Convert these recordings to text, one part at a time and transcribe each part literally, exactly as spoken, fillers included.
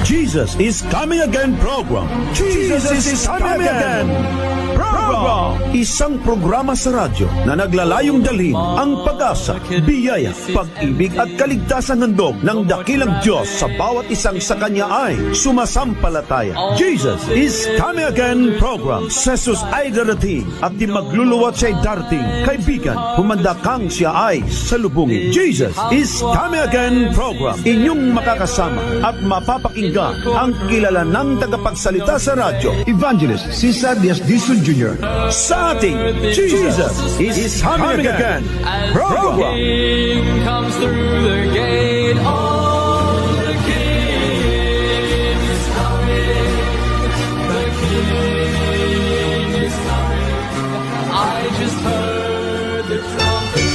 Jesus is Coming Again program. Jesus, Jesus is Coming Again program. Isang programa sa radyo na naglalayong dalhin ang pag-asa, biyaya, pag-ibig at kaligtasang handog ng dakilang Diyos sa bawat isang sa Kanya ay sumasampalataya. Jesus is Coming Again program. Si Jesus ay darating at di magluluwat siya'y darating. Kaibigan, humanda kang siya ay salubungin. Jesus is Coming Again program. Inyong makakasama at mapapakinggan ang kilala ng tagapagsalita sa radyo, Evangelist Cesar Diaz-Dizon Junior Sa ating Jesus is Coming Again program. Comes through the gate. Oh, the King is coming. The King is coming. I just heard the trumpet.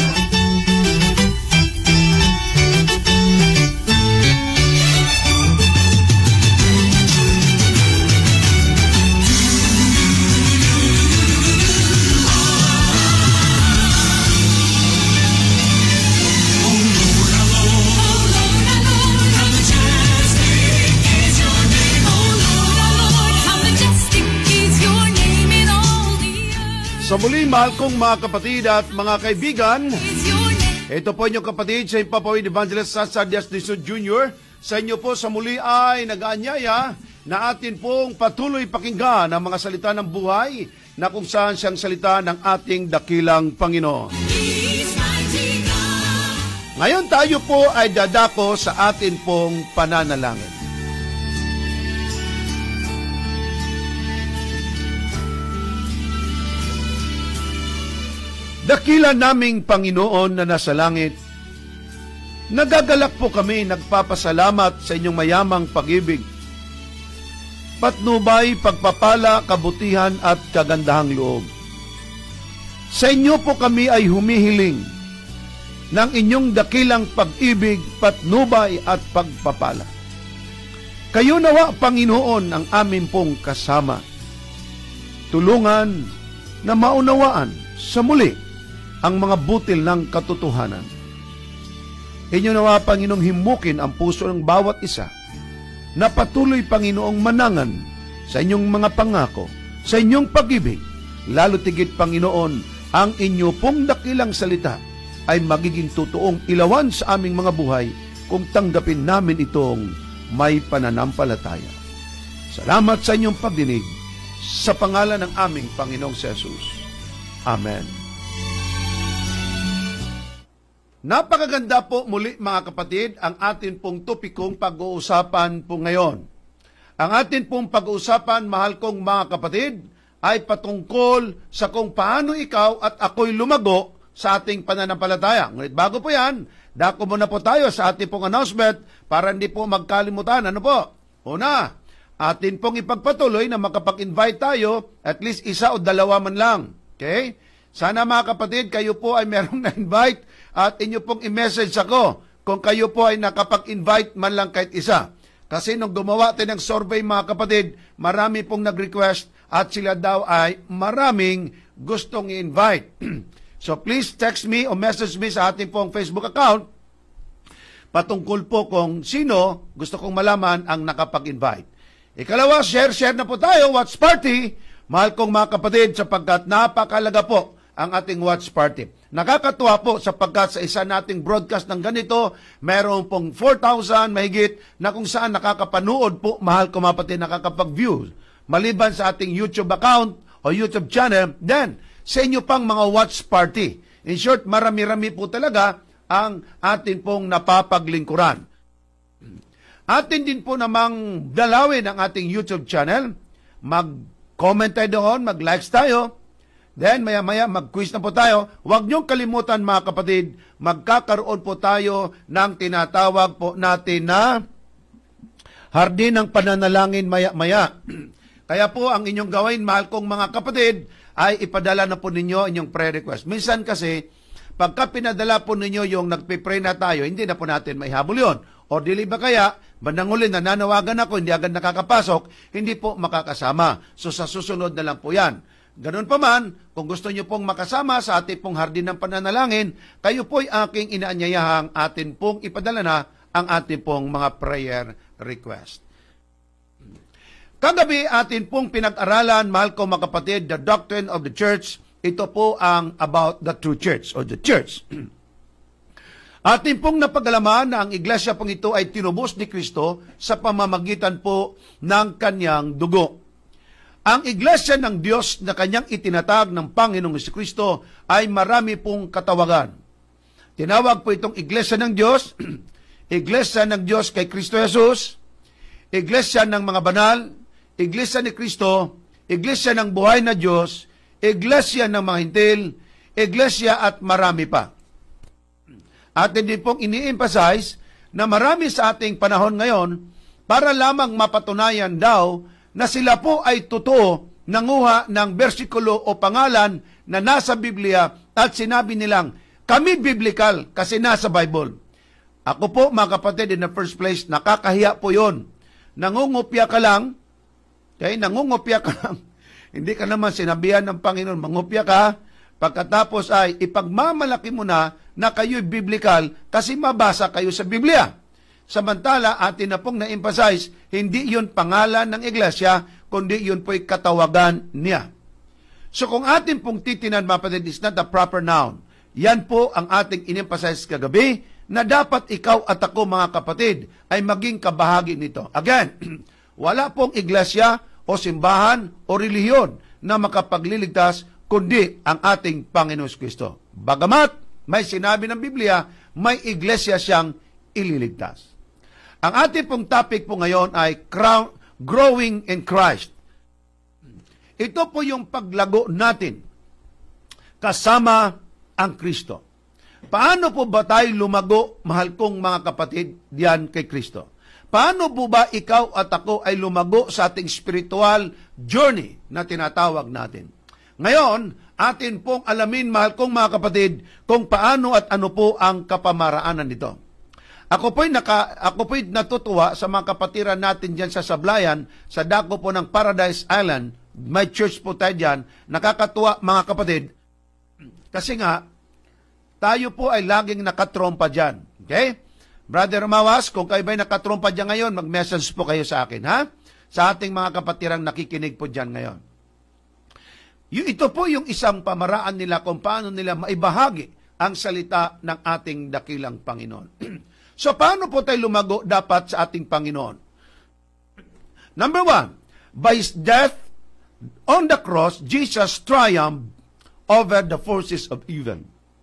Sa muli, mahal kong mga kapatid at mga kaibigan, ito po inyong kapatid sa Impapawid Evangelist Cesar Diaz-Dizon Junior Sa inyo po sa muli ay nag-aanyaya na atin pong patuloy pakinggan ang mga salita ng buhay na kung saan siyang salita ng ating dakilang Panginoon. Ngayon tayo po ay dadako sa atin pong pananalangin. Dakila naming Panginoon na nasa langit, nagagalak po kami nagpapasalamat sa inyong mayamang pag-ibig, patnubay, pagpapala, kabutihan at kagandahang loob. Sa inyo po kami ay humihiling ng inyong dakilang pag-ibig, patnubay at pagpapala. Kayo nawa, Panginoon, ang amin pong kasama. Tulungan na maunawaan sa muli ang mga butil ng katotohanan. Inyo nawa, Panginoong, himukin ang puso ng bawat isa na patuloy, Panginoong, manangan sa inyong mga pangako, sa inyong pag-ibig. Lalo tigit, Panginoon, ang inyo pong dakilang salita ay magiging totoong ilawan sa aming mga buhay kung tanggapin namin itong may pananampalataya. Salamat sa inyong pagdinig sa pangalan ng aming Panginoong Jesus. Amen. Napakaganda po muli, mga kapatid, ang atin pong topikong pag-uusapan po ngayon. Ang atin pong pag-uusapan, mahal kong mga kapatid, ay patungkol sa kung paano ikaw at ako'y lumago sa ating pananampalataya. Ngunit bago po yan, dako muna po tayo sa ating pong announcement para hindi po magkalimutan. Ano po? Una, atin pong ipagpatuloy na makapag-invite tayo at least isa o dalawa man lang. Okay? Sana, mga kapatid, kayo po ay merong na-invite at inyo pong i-message ako kung kayo po ay nakapag-invite man lang kahit isa. Kasi nung gumawa tayo ng survey, mga kapatid, marami pong nag-request at sila daw ay maraming gustong i-invite. So please text me o message me sa ating pong Facebook account patungkol po kung sino gusto kong malaman ang nakapag-invite. Ikalawa, share-share na po tayo, watch party, mahal kong mga kapatid, sapagkat napakalaga po ang ating watch party. Nakakatuwa po sapagkat sa isa nating broadcast ng ganito, meron pong four thousand mahigit na kung saan nakakapanood po, mahal ko mga kapatid, nakakapag-view. Maliban sa ating YouTube account o YouTube channel, then sa inyo pang mga watch party. In short, marami-rami po talaga ang atin pong napapaglingkuran. Atin din po namang dalawin ang ating YouTube channel. Mag-comment tayo doon, mag-likes tayo. Then, maya-maya, mag-quiz na po tayo. Huwag niyong kalimutan, mga kapatid, magkakaroon po tayo ng tinatawag po natin na hardin ng pananalangin maya-maya. Kaya po, ang inyong gawin, mahal kong mga kapatid, ay ipadala na po ninyo inyong prayer request. Minsan kasi, pagka pinadala po ninyo yung nagpipray na tayo, hindi na po natin maihabol yun. O dili ba kaya, bandang huli, nananawagan ako, hindi agad nakakapasok, hindi po makakasama. So sa susunod na lang po yan. Ganun pa man, kung gusto nyo pong makasama sa ating pong hardin ng pananalangin, kayo po'y aking inaanyayahang atin pong ipadala na ang ating pong mga prayer request. Kagabi atin pong pinag-aralan, mahal ko mga kapatid, the doctrine of the church. Ito po ang about the true church or the church. Atin pong napagalaman na ang iglesia pong ito ay tinubos ni Kristo sa pamamagitan po ng kanyang dugo. Ang iglesia ng Diyos na kanyang itinatag ng Panginoong Jesucristo ay marami pong katawagan. Tinawag po itong iglesia ng Diyos, iglesia ng Diyos kay Kristo Jesus, iglesia ng mga banal, iglesia ni Kristo, iglesia ng buhay na Diyos, iglesia ng mga hintil, iglesia at marami pa. Atin din pong ini-emphasize na marami sa ating panahon ngayon para lamang mapatunayan daw na sila po ay totoo nanguha ng bersikulo o pangalan na nasa Biblia at sinabi nilang, kami biblical kasi nasa Bible. Ako po mga kapatid, in the first place, nakakahiya po yon. Nangungupya ka lang, okay, nangungupya ka lang, hindi ka naman sinabihan ng Panginoon, mangupya ka, pagkatapos ay ipagmamalaki mo na na kayo'y biblical kasi mabasa kayo sa Biblia. Samantala, atin na pong na-emphasize, hindi yun pangalan ng iglesia, kundi yun po'y katawagan niya. So kung atin pong titinan, mga kapatid, is not a proper noun. Yan po ang ating in-emphasize kagabi, na dapat ikaw at ako, mga kapatid, ay maging kabahagi nito. Again, wala pong iglesia o simbahan o relihiyon na makapagliligtas, kundi ang ating Panginoon Kristo. Bagamat may sinabi ng Biblia, may iglesia siyang ililigtas. Ang ating pong topic po ngayon ay crown, growing in Christ. Ito po yung paglago natin kasama ang Kristo. Paano po ba tayo lumago, mahal kong mga kapatid, diyan kay Kristo? Paano po ba ikaw at ako ay lumago sa ating spiritual journey na tinatawag natin? Ngayon, atin pong alamin, mahal kong mga kapatid, kung paano at ano po ang kapamaraanan nito. Ako po'y, naka, ako po'y natutuwa sa mga kapatiran natin dyan sa Sablayan, sa dako po ng Paradise Island. May church po tayo dyan. Nakakatuwa, mga kapatid, kasi nga, tayo po ay laging nakatrompa dyan. Okay? Brother Mawas, kung kayo ba'y nakatrompa dyan ngayon, mag-message po kayo sa akin, ha? Sa ating mga kapatirang nakikinig po dyan ngayon. Ito po yung isang pamaraan nila kung paano nila maibahagi ang salita ng ating dakilang Panginoon. So, paano po tayo lumago dapat sa ating Panginoon? Number one, by His death on the cross, Jesus triumphed over the forces of evil.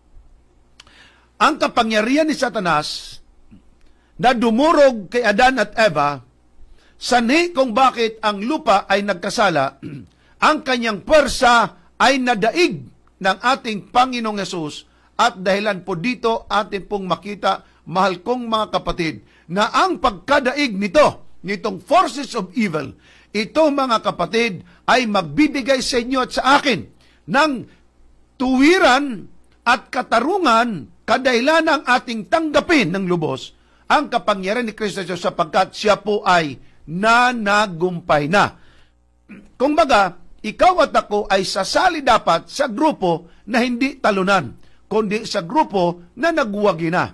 Ang kapangyarihan ni Satanas na dumurog kay Adan at Eva, sanhi kung bakit ang lupa ay nagkasala, ang kanyang pwersa ay nadaig ng ating Panginoong Yesus at dahilan po dito atin pong makita, mahal kong mga kapatid, na ang pagkadaig nito, nitong forces of evil, ito mga kapatid ay magbibigay sa inyo at sa akin ng tuwiran at katarungan kadahilan ng ating tanggapin ng lubos ang kapangyarihan ni Kristo Jesus sapagkat siya po ay nanagumpay na. Kung baga, ikaw at ako ay sasali dapat sa grupo na hindi talunan, kundi sa grupo na nagwagi na.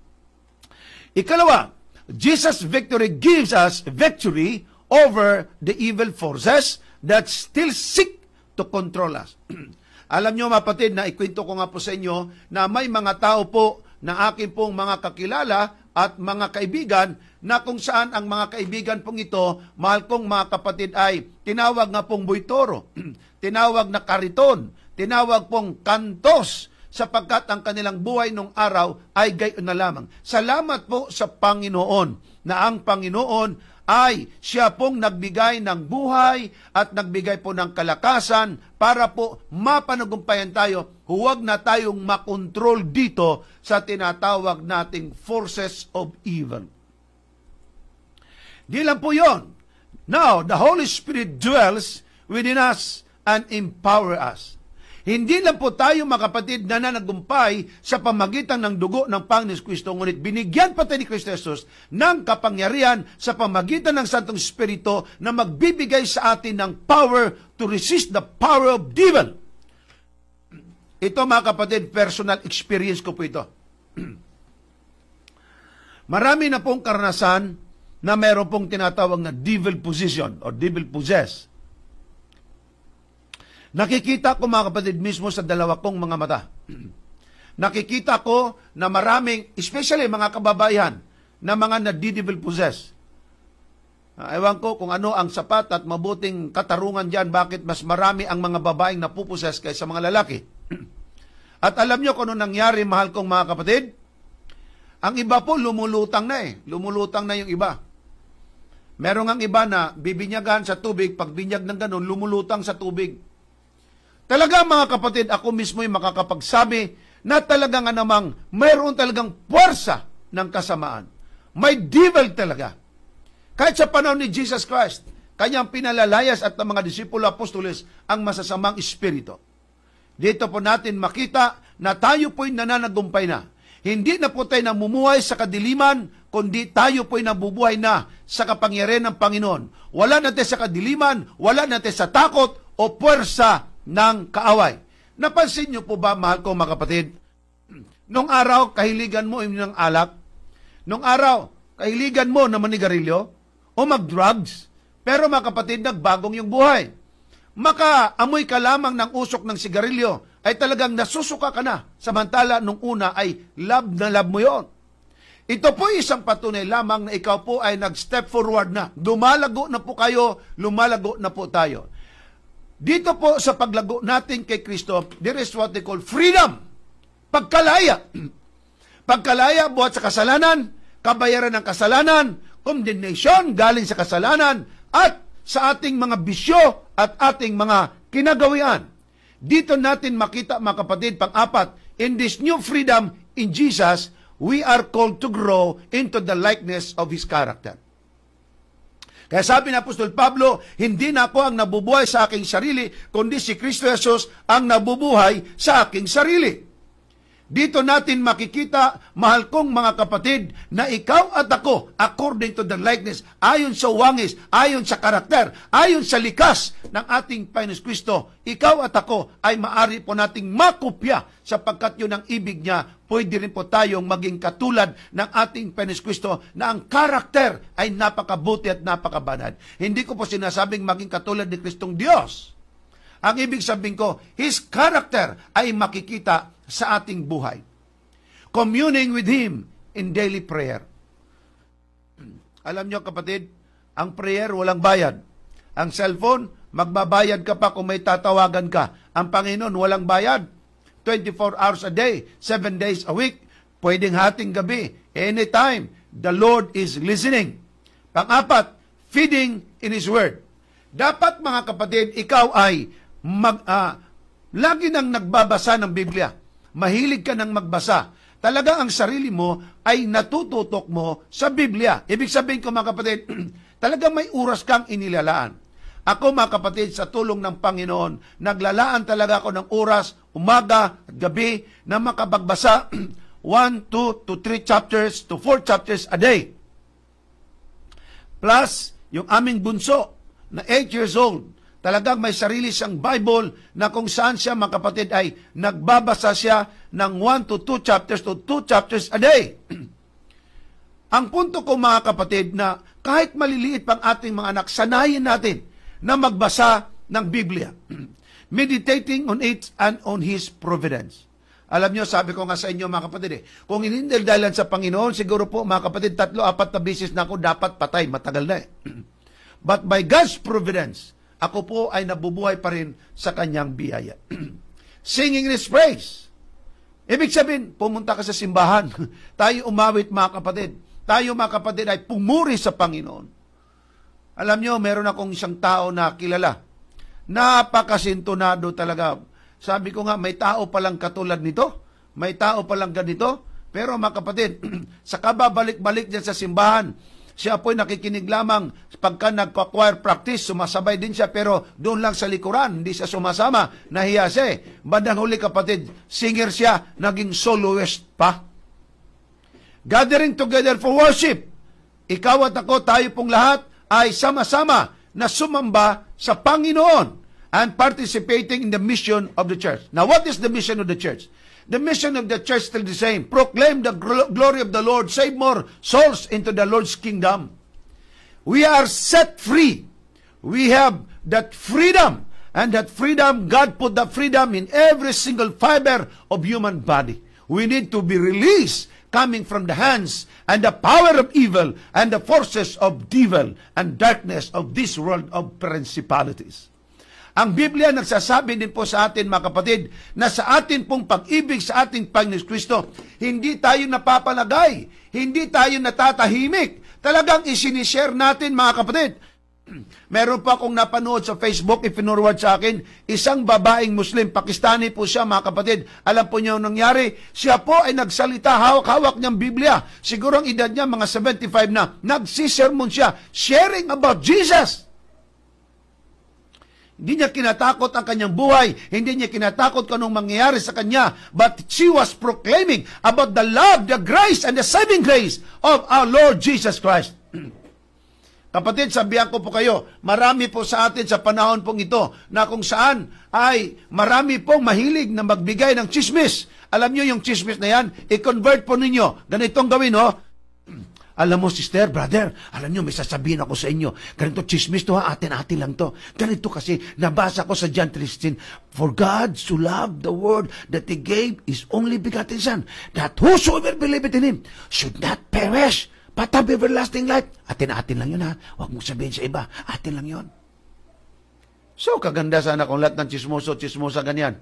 Ikalawa, Jesus' victory gives us victory over the evil forces that still seek to control us. Alam nyo, mapatid, na ikwento ko nga po sa inyo na may mga tao po na akin pong mga kakilala at mga kaibigan na kung saan ang mga kaibigan pong ito, mahal kong mga kapatid, ay tinawag nga pong buitoro, tinawag na kariton, tinawag pong kantos, sapagkat ang kanilang buhay nung araw ay gayon na lamang. Salamat po sa Panginoon na ang Panginoon ay siya pong nagbigay ng buhay at nagbigay po ng kalakasan para po mapanagumpayan tayo. Huwag na tayong makontrol dito sa tinatawag nating forces of evil. Di lang po yun. Now, the Holy Spirit dwells within us and empower us. Hindi lang po tayo, mga kapatid, na nanagumpay sa pamagitan ng dugo ng Panginoon Kristo, ngunit binigyan pa tayo ni Kristo Jesus ng kapangyarihan sa pamagitan ng Santong Espiritu na magbibigay sa atin ng power to resist the power of devil. Ito, mga kapatid, personal experience ko po ito. Marami na pong karanasan na meron pong tinatawag na devil possession or devil possessed. Nakikita ko mga kapatid mismo sa dalawa kong mga mata. Nakikita ko na maraming, especially mga kababayan, na mga na-devil possessed. Uh, ewan ko kung ano ang sapat at mabuting katarungan dyan, bakit mas marami ang mga babaeng napuposes kaysa mga lalaki. At alam nyo kung ano nangyari, mahal kong mga kapatid? Ang iba po lumulutang na eh. Lumulutang na yung iba. Meron ang iba na bibinyagan sa tubig, pag binyag ng ganun, lumulutang sa tubig. Talaga mga kapatid, ako mismo yung makakapagsabi na talaga nga namang mayroon talagang puwersa ng kasamaan. May devil talaga. Kahit sa panahon ni Jesus Christ, kanyang pinalalayas at ng mga disipulo apostoles ang masasamang espiritu. Dito po natin makita na tayo po'y nananagumpay na. Hindi na po tayo namumuhay sa kadiliman, kundi tayo po'y nabubuhay na sa kapangyarihan ng Panginoon. Wala natin sa kadiliman, wala natin sa takot o puwersa ng kaaway. Napansin niyo po ba, mahal ko mga kapatid, nung araw, kahiligan mo ng alak, nung araw, kahiligan mo na manigarilyo, o mag-drugs, pero mga kapatid, nagbagong yung buhay. Makaamoy ka lamang ng usok ng sigarilyo, ay talagang nasusuka ka na. Samantala, nung una ay love na love mo yon. Ito po isang patunay lamang na ikaw po ay nag-step forward na. Lumalago na po kayo, lumalago na po tayo. Dito po sa paglago natin kay Kristo, there is what they call freedom. Pagkalaya. Pagkalaya buhat sa kasalanan, kabayaran ng kasalanan, condemnation galing sa kasalanan, at sa ating mga bisyo at ating mga kinagawian. Dito natin makita mga kapatid, pang-apat, in this new freedom in Jesus, we are called to grow into the likeness of His character. Kaya sabi ni Apostol Pablo, hindi na ako ang nabubuhay sa aking sarili, kundi si Kristo Jesus ang nabubuhay sa aking sarili. Dito natin makikita, mahal kong mga kapatid, na ikaw at ako, according to the likeness, ayon sa wangis, ayon sa karakter, ayon sa likas ng ating Panginoon Kristo, ikaw at ako ay maari po nating makopya sapagkat yun ang ibig niya. Pwede rin po tayong maging katulad ng ating Panginoon Kristo na ang karakter ay napakabuti at napakabanal. Hindi ko po sinasabing maging katulad ni Kristong Diyos. Ang ibig sabihin ko, His character ay makikita sa ating buhay. Communing with Him in daily prayer. Alam nyo kapatid, ang prayer walang bayad. Ang cellphone, magbabayad ka pa kung may tatawagan ka. Ang Panginoon walang bayad. twenty-four hours a day, seven days a week, pwedeng hating gabi, anytime. The Lord is listening. Pang-apat, feeding in His Word. Dapat mga kapatid, ikaw ay mag, uh, lagi nang nagbabasa ng Biblia. Mahilig ka nang magbasa. Talaga ang sarili mo ay natututok mo sa Biblia. Ibig sabihin ko mga kapatid, talaga may oras kang inilalaan. Ako mga kapatid, sa tulong ng Panginoon, naglalaan talaga ako ng oras, umaga at gabi, na makapagbasa one, two, to three chapters, to four chapters a day. Plus, yung aming bunso, na eight years old, talagang may sarili siyang Bible na kung saan siya, mga kapatid, ay nagbabasa siya ng one to two chapters to two chapters a day. Ang punto ko mga kapatid na kahit maliliit pang ating mga anak, sanayin natin na magbasa ng Biblia. Meditating on it and on His providence. Alam nyo, sabi ko nga sa inyo mga kapatid, eh, kung hindi dahil sa Panginoon, siguro po mga kapatid, tatlo, apat na bisis na ako dapat patay, matagal na eh. But by God's providence, ako po ay nabubuhay pa rin sa kanyang biyaya. Singing His praise. Ibig sabihin, pumunta ka sa simbahan. Tayo umawit mga kapatid. Tayo mga kapatid ay pumuri sa Panginoon. Alam nyo, meron akong isang tao na kilala. Napakasintonado talaga. Sabi ko nga, may tao palang katulad nito. May tao palang ganito. Pero mga kapatid, sa kababalik-balik dyan sa simbahan, siya po'y nakikinig lamang pagka nagpa-choir practice, sumasabay din siya, pero doon lang sa likuran, hindi siya sumasama, nahiya siya eh. Bandang huli kapatid, singer siya, naging soloist pa. Gathering together for worship. Ikaw at ako, tayo pong lahat, ay sama-sama na sumamba sa Panginoon and participating in the mission of the church. Now, what is the mission of the church? The mission of the church is still the same. Proclaim the glory of the Lord. Save more souls into the Lord's kingdom. We are set free. We have that freedom. And that freedom, God put that freedom in every single fiber of human body. We need to be released coming from the hands and the power of evil and the forces of devil and darkness of this world of principalities. Ang Biblia nagsasabi din po sa atin, mga kapatid, na sa atin pong pag-ibig sa ating Panginoon Kristo, hindi tayo napapalagay, hindi tayo natatahimik. Talagang isinishare natin, mga kapatid. Meron pa akong napanood sa Facebook, ifinurward sa akin, isang babaeng Muslim, Pakistani po siya, mga kapatid. Alam po niyo nangyari, siya po ay nagsalita, hawak-hawak niyang Biblia. Siguro ang edad niya, mga seventy-five na, nagsisermon siya, sharing about Jesus. Hindi niya kinatakot ang kanyang buhay, hindi niya kinatakot kung anong mangyayari sa kanya, but she was proclaiming about the love, the grace, and the saving grace of our Lord Jesus Christ. Kapatid, sabihan ko po kayo, marami po sa atin sa panahon pong ito na kung saan ay marami pong mahilig na magbigay ng chismis. Alam niyo yung chismis na yan, i-convert po ninyo. Ganitong gawin, no? Alam mo, sister, brother, alam niyo, may sasabihin ako sa inyo. Ganito chismis to, ha? Atin-atin lang to. Ganito kasi, nabasa ko sa John three sixteen, for God so loved the world that He gave His only begotten Son, that whosoever believeth in Him should not perish, but have everlasting life. Atin-atin lang yun, ha? Huwag mong sabihin sa iba. Atin lang yun. So, kaganda sana kung lahat ng chismoso, chismosa ganyan.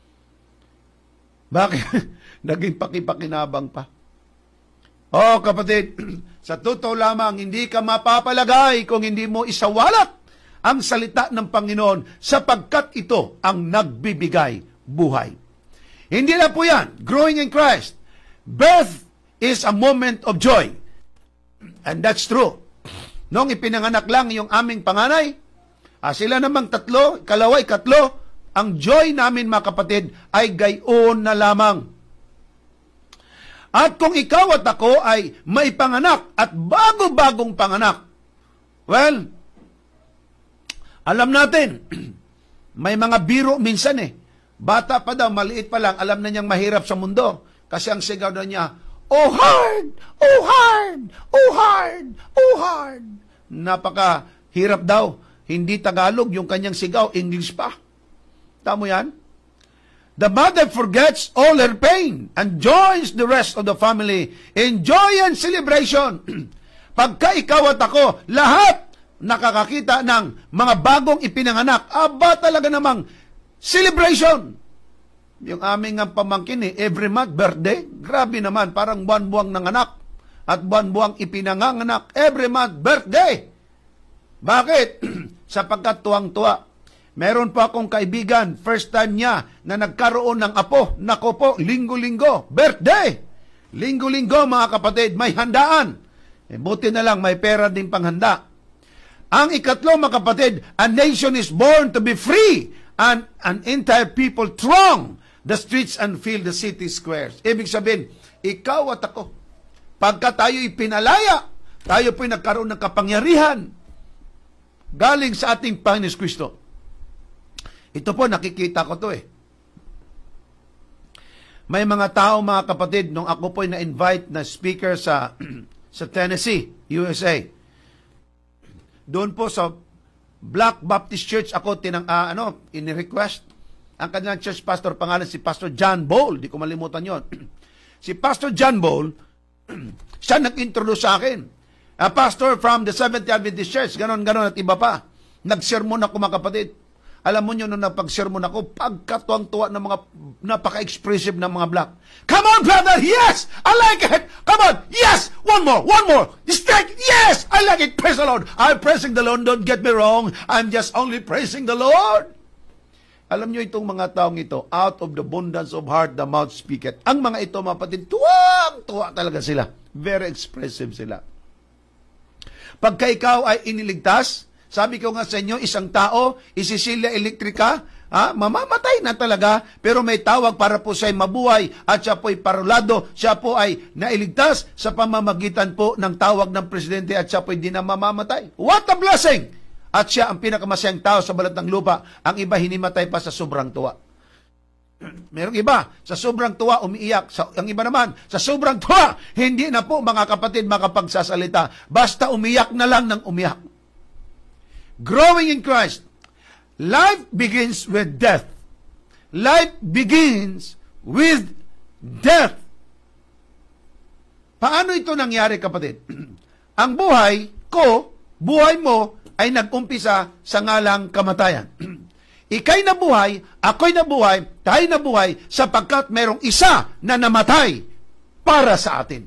Bakit? Naging pakipakinabang pa. Oh, kapatid, sa totoo lamang, hindi ka mapapalagay kung hindi mo isawalat ang salita ng Panginoon sapagkat ito ang nagbibigay buhay. Hindi na po yan. Growing in Christ. Birth is a moment of joy. And that's true. Nung ipinanganak lang yung aming panganay, ah, sila namang tatlo, kalaway, katlo, ang joy namin, mga kapatid, ay gayon na lamang. At kung ikaw at ako ay may panganak at bago-bagong panganak, well, alam natin, may mga biro minsan eh. Bata pa daw, maliit pa lang, alam na niyang mahirap sa mundo. Kasi ang sigaw na niya, oh hard! Oh hard! Oh hard! Oh hard! Napaka hirap daw. Hindi Tagalog yung kanyang sigaw, English pa. Tamo yan? The mother forgets all her pain and joins the rest of the family in joy and celebration. Pagka ikaw at ako, lahat nakakakita ng mga bagong ipinanganak, aba talaga namang celebration. Yung aming ang pamangkin eh, every month, birthday, grabe naman, parang buwan-buwang ng anak at buwan-buwang ipinanganganak, every month, birthday. Bakit? Sapagkat tuwang-tuwa. Meron po akong kaibigan, first time niya na nagkaroon ng apo, nako po, linggo-linggo, birthday. Linggo-linggo, mga kapatid, may handaan. Eh, buti na lang, may pera din panghanda. Ang ikatlo, mga kapatid, a nation is born to be free and an entire people throng the streets and fill the city squares. Ibig sabihin, ikaw at ako, pagka tayo ipinalaya, tayo po'y nagkaroon ng kapangyarihan galing sa ating Panginoon Kristo. Ito po, nakikita ko to eh. May mga tao, mga kapatid, nung ako po'y na-invite na speaker sa sa Tennessee, U S A. Doon po sa Black Baptist Church ako tinang uh, ano, in-request. Ang kanilang church pastor, pangalan si Pastor John Ball. Di ko malimutan yon. Si Pastor John Ball, siya nag-introduce sa akin. A pastor from the Seventh-day Adventist Church, ganon-ganon at iba pa. Nag-sermon ako, mga kapatid. Alam mo nyo, nung napag-sermon ako, pagkatuwang-tuwa ng mga napaka-expressive ng mga black. Come on, brother! Yes! I like it! Come on! Yes! One more! One more! Strike! Yes! I like it! Praise the Lord! I'm praising the Lord. Don't get me wrong. I'm just only praising the Lord. Alam nyo itong mga taong ito, out of the abundance of heart, the mouth speaketh. Ang mga ito, mga patid, tuwang-tuwa talaga sila. Very expressive sila. Pagka ikaw ay iniligtas, sabi ko nga sa inyo, isang tao, isisilya elektrika, ha, mamamatay na talaga, pero may tawag para po siya'y mabuhay at siya po'y parolado, siya po ay nailigtas sa pamamagitan po ng tawag ng presidente at siya po'y di na mamamatay. What a blessing! At siya ang pinakamasayang tao sa balat ng lupa, ang iba hinimatay pa sa sobrang tuwa. Merong iba, sa sobrang tuwa, umiiyak. Sa, ang iba naman, sa sobrang tuwa, hindi na po, mga kapatid, makapagsasalita. Basta umiyak na lang ng umiyak. Growing in Christ. Life begins with death. Life begins with death. Paano ito nangyari, kapatid? Ang buhay ko, buhay mo, ay nag-umpisa sa ngalang kamatayan. Ika'y nabuhay, ako'y nabuhay, tayo'y nabuhay, sapagkat merong isa na namatay para sa atin.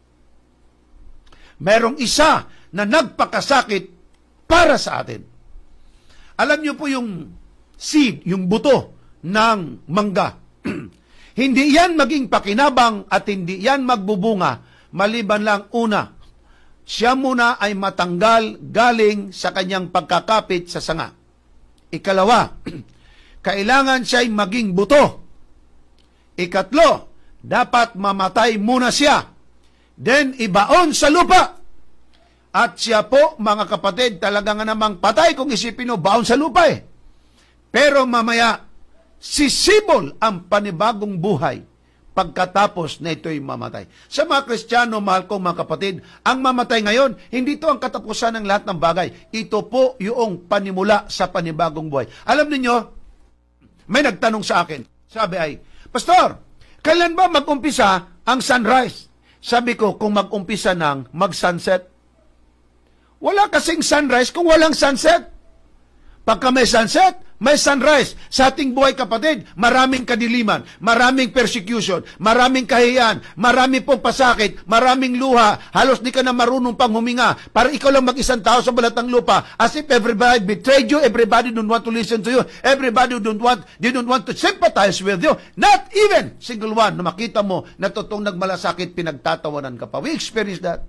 Merong isa na nagpakasakit para sa atin. Alam niyo po yung seed, yung buto ng mangga. Hindi yan maging pakinabang at hindi yan magbubunga, maliban lang una, siya muna ay matanggal galing sa kanyang pagkakapit sa sanga. Ikalawa, kailangan siya'y maging buto. Ikatlo, dapat mamatay muna siya. Then, ibaon sa lupa. At siya po, mga kapatid, talaga nga namang patay kung isipin mo, baon sa lupa eh. Pero mamaya, sisibol ang panibagong buhay pagkatapos na ito'y mamatay. Sa mga Kristiyano, mahal kong mga kapatid, ang mamatay ngayon, hindi ito ang katapusan ng lahat ng bagay. Ito po yung panimula sa panibagong buhay. Alam niyo, may nagtanong sa akin. Sabi ay, Pastor, kailan ba mag-umpisa ang sunrise? Sabi ko, kung mag-umpisa ng mag-sunset. Wala kasing sunrise kung walang sunset. Pagka may sunset, may sunrise. Sa ating buhay, kapatid, maraming kadiliman, maraming persecution, maraming kahiyan, marami pong pasakit, maraming luha, halos di ka na marunong pang huminga, para ikaw lang mag-isang tao sa balat ng lupa, as if everybody betrayed you, everybody don't want to listen to you, everybody don't want, they don't want to sympathize with you, not even single one na makita mo na totoong nagmalasakit, pinagtatawanan ka pa. We experience that.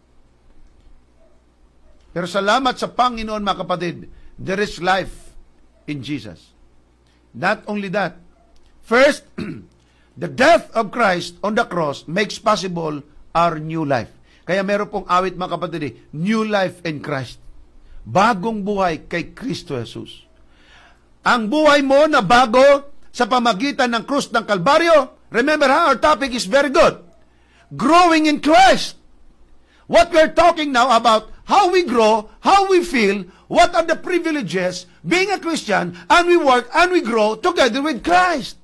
Pero salamat sa Panginoon, mga kapatid, there is life in Jesus. Not only that, first, the death of Christ on the cross makes possible our new life. Kaya meron pong awit, mga kapatid, eh, new life in Christ. Bagong buhay kay Kristo Jesus. Ang buhay mo na bago sa pamagitan ng krus ng Kalbaryo, remember ha, our topic is very good. Growing in Christ. What we're talking now about how we grow, how we feel, what are the privileges being a Christian, and we work and we grow together with Christ.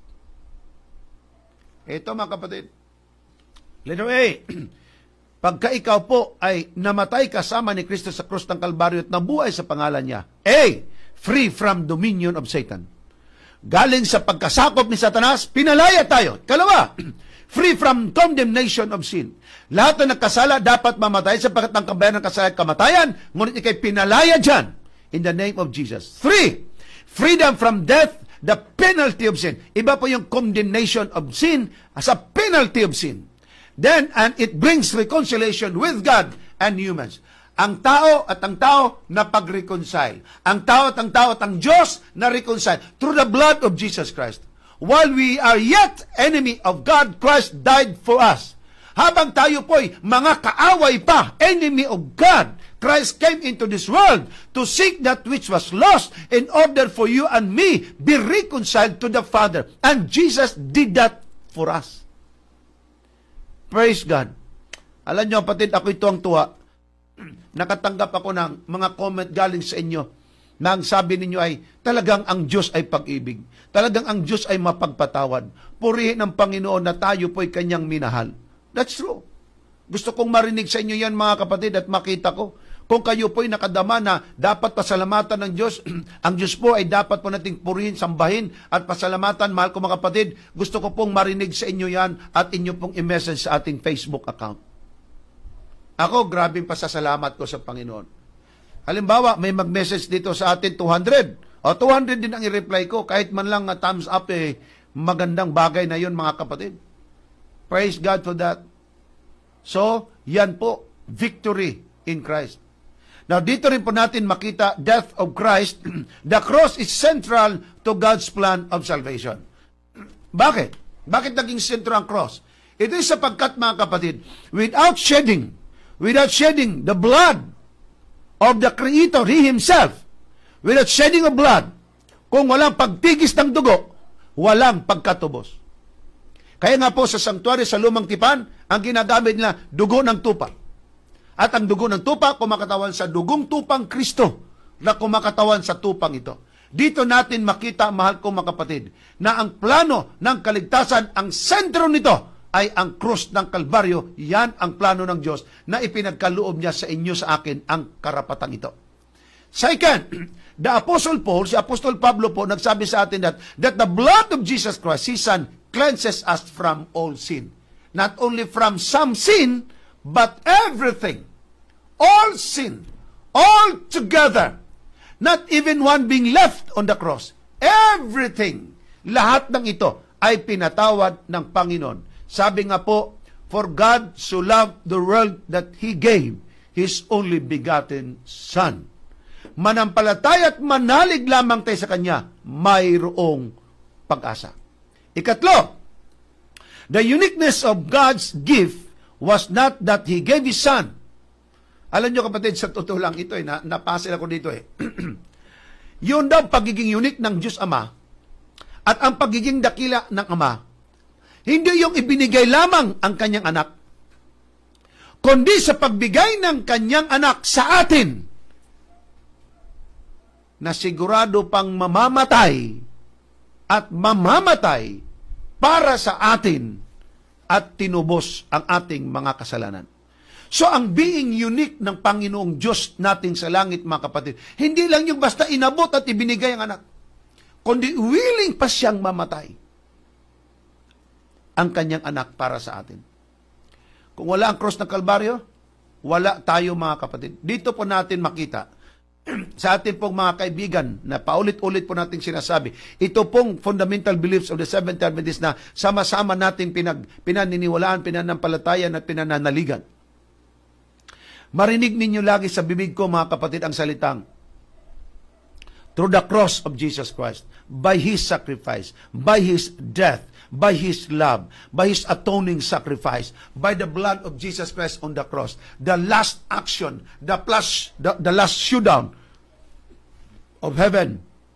Ito, mga kapatid. Letter A, pagka ikaw po ay namatay kasama ni Kristo sa krus ng Kalbaryo at nabuhay sa pangalan niya. A, free from dominion of Satan. Galing sa pagkasakop ni Satanas, pinalaya tayo. Kalawa, free from condemnation of sin. Lahat na nagkasala dapat mamatay sapagkat ang kabayan ng kasalanan kamatayan, ngunit ikay pinalaya dyan in the name of Jesus. Three, freedom from death, the penalty of sin. Iba po yung condemnation of sin as a penalty of sin. Then, and it brings reconciliation with God and humans. Ang tao at ang tao na pag-reconcile. Ang tao at ang tao at ang Diyos na reconcile through the blood of Jesus Christ. While we are yet enemy of God, Christ died for us. Habang tayo po'y mga kaaway pa, enemy of God, Christ came into this world to seek that which was lost in order for you and me be reconciled to the Father. And Jesus did that for us. Praise God. Alam nyo, kapatid, ako ito ang tuwa. Nakatanggap ako ng mga comment galing sa inyo na ang sabi ninyo ay, talagang ang Diyos ay pag-ibig. Talagang ang Diyos ay mapagpatawad. Purihin ng Panginoon na tayo po'y kanyang minahal. That's true. Gusto kong marinig sa inyo yan, mga kapatid, at makita ko. Kung kayo po'y nakadama na dapat pasalamatan ng Diyos, ang Diyos po ay dapat po nating purihin, sambahin, at pasalamatan, mahal ko mga kapatid, gusto ko pong marinig sa inyo yan at inyo pong i-message sa ating Facebook account. Ako, grabing pasasalamat ko sa Panginoon. Halimbawa, may mag-message dito sa atin, two hundred. O, two hundred din ang i-reply ko. Kahit man lang uh, thumbs up, eh, magandang bagay na yun, mga kapatid. Praise God for that. So, yan po, victory in Christ. Now, dito rin po natin makita, death of Christ. The cross is central to God's plan of salvation. Bakit? Bakit naging central ang cross? Ito is sapagkat, mga kapatid, without shedding, without shedding the blood of the Creator, He Himself, without shedding of blood, kung walang pagtigis ng dugo, walang pagkatubos. Kaya nga po sa sanctuary sa Lumang Tipan, ang ginagamit nila, dugo ng tupa. At ang dugo ng tupa, kumakatawan sa dugong tupang Kristo na kumakatawan sa tupang ito. Dito natin makita, mahal kong mga kapatid, na ang plano ng kaligtasan, ang sentro nito ay ang krus ng Kalbaryo. Yan ang plano ng Diyos na ipinagkaloob niya sa inyo, sa akin, ang karapatang ito. Second, the Apostle Paul, si Apostol Pablo po, nagsabi sa atin that, that the blood of Jesus Christ, His Son, cleanses us from all sin. Not only from some sin, but everything. All sin. All together. Not even one being left on the cross. Everything. Lahat ng ito ay pinatawad ng Panginoon. Sabi nga po, for God so loved the world that He gave His only begotten Son. Manampalataya at manalig lamang tayo sa Kanya, mayroong pag-asa. Ikatlo, the uniqueness of God's gift was not that He gave His Son. Alam nyo kapatid, sa totoo lang ito, eh, na, napasil ako dito eh. Yun daw pagiging unique ng Diyos Ama at ang pagiging dakila ng Ama, hindi yung ibinigay lamang ang kanyang anak, kundi sa pagbigay ng kanyang anak sa atin, na sigurado pang mamamatay at mamamatay para sa atin at tinubos ang ating mga kasalanan. So, ang being unique ng Panginoong Diyos natin sa langit, mga kapatid, hindi lang yung basta inabot at ibinigay ang anak, kundi willing pa siyang mamatay ang kanyang anak para sa atin. Kung wala ang cross ng Kalbaryo, wala tayo, mga kapatid. Dito po natin makita, sa atin pong mga kaibigan, na paulit-ulit po natin sinasabi, ito pong fundamental beliefs of the Seventh-day Adventists na sama-sama natin pinag, pinaniniwalaan, pinanampalatayan at pinananaligan. Marinig ninyo lagi sa bibig ko, mga kapatid, ang salitang, through the cross of Jesus Christ, by His sacrifice, by His death, by His love, by His atoning sacrifice, by the blood of Jesus Christ on the cross, the last action, the, plus, the, the last showdown of heaven,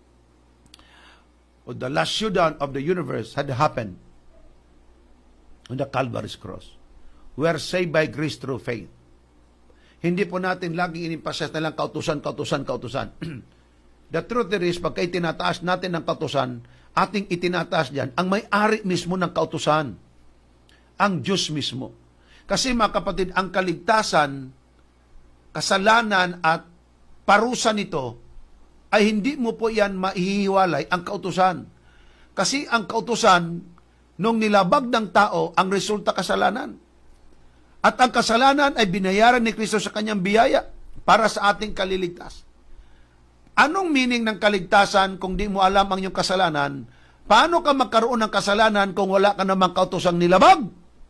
or the last showdown of the universe had happened on the Calvary's cross. We are saved by grace through faith. Hindi po natin laging inimpases na lang kautusan, kautusan, kautusan. The truth is, pagka itinataas natin ng kautusan, ating itinataas diyan ang may-ari mismo ng kautusan, ang Diyos mismo. Kasi mga kapatid, ang kaligtasan, kasalanan at parusa nito ay hindi mo po yan maihiwalay ang kautusan. Kasi ang kautusan, nung nilabag ng tao, ang resulta kasalanan. At ang kasalanan ay binayaran ni Kristo sa kanyang biyaya para sa ating kaliligtas. Anong meaning ng kaligtasan kung di mo alam ang iyong kasalanan? Paano ka magkaroon ng kasalanan kung wala ka namang kautusang nilabag?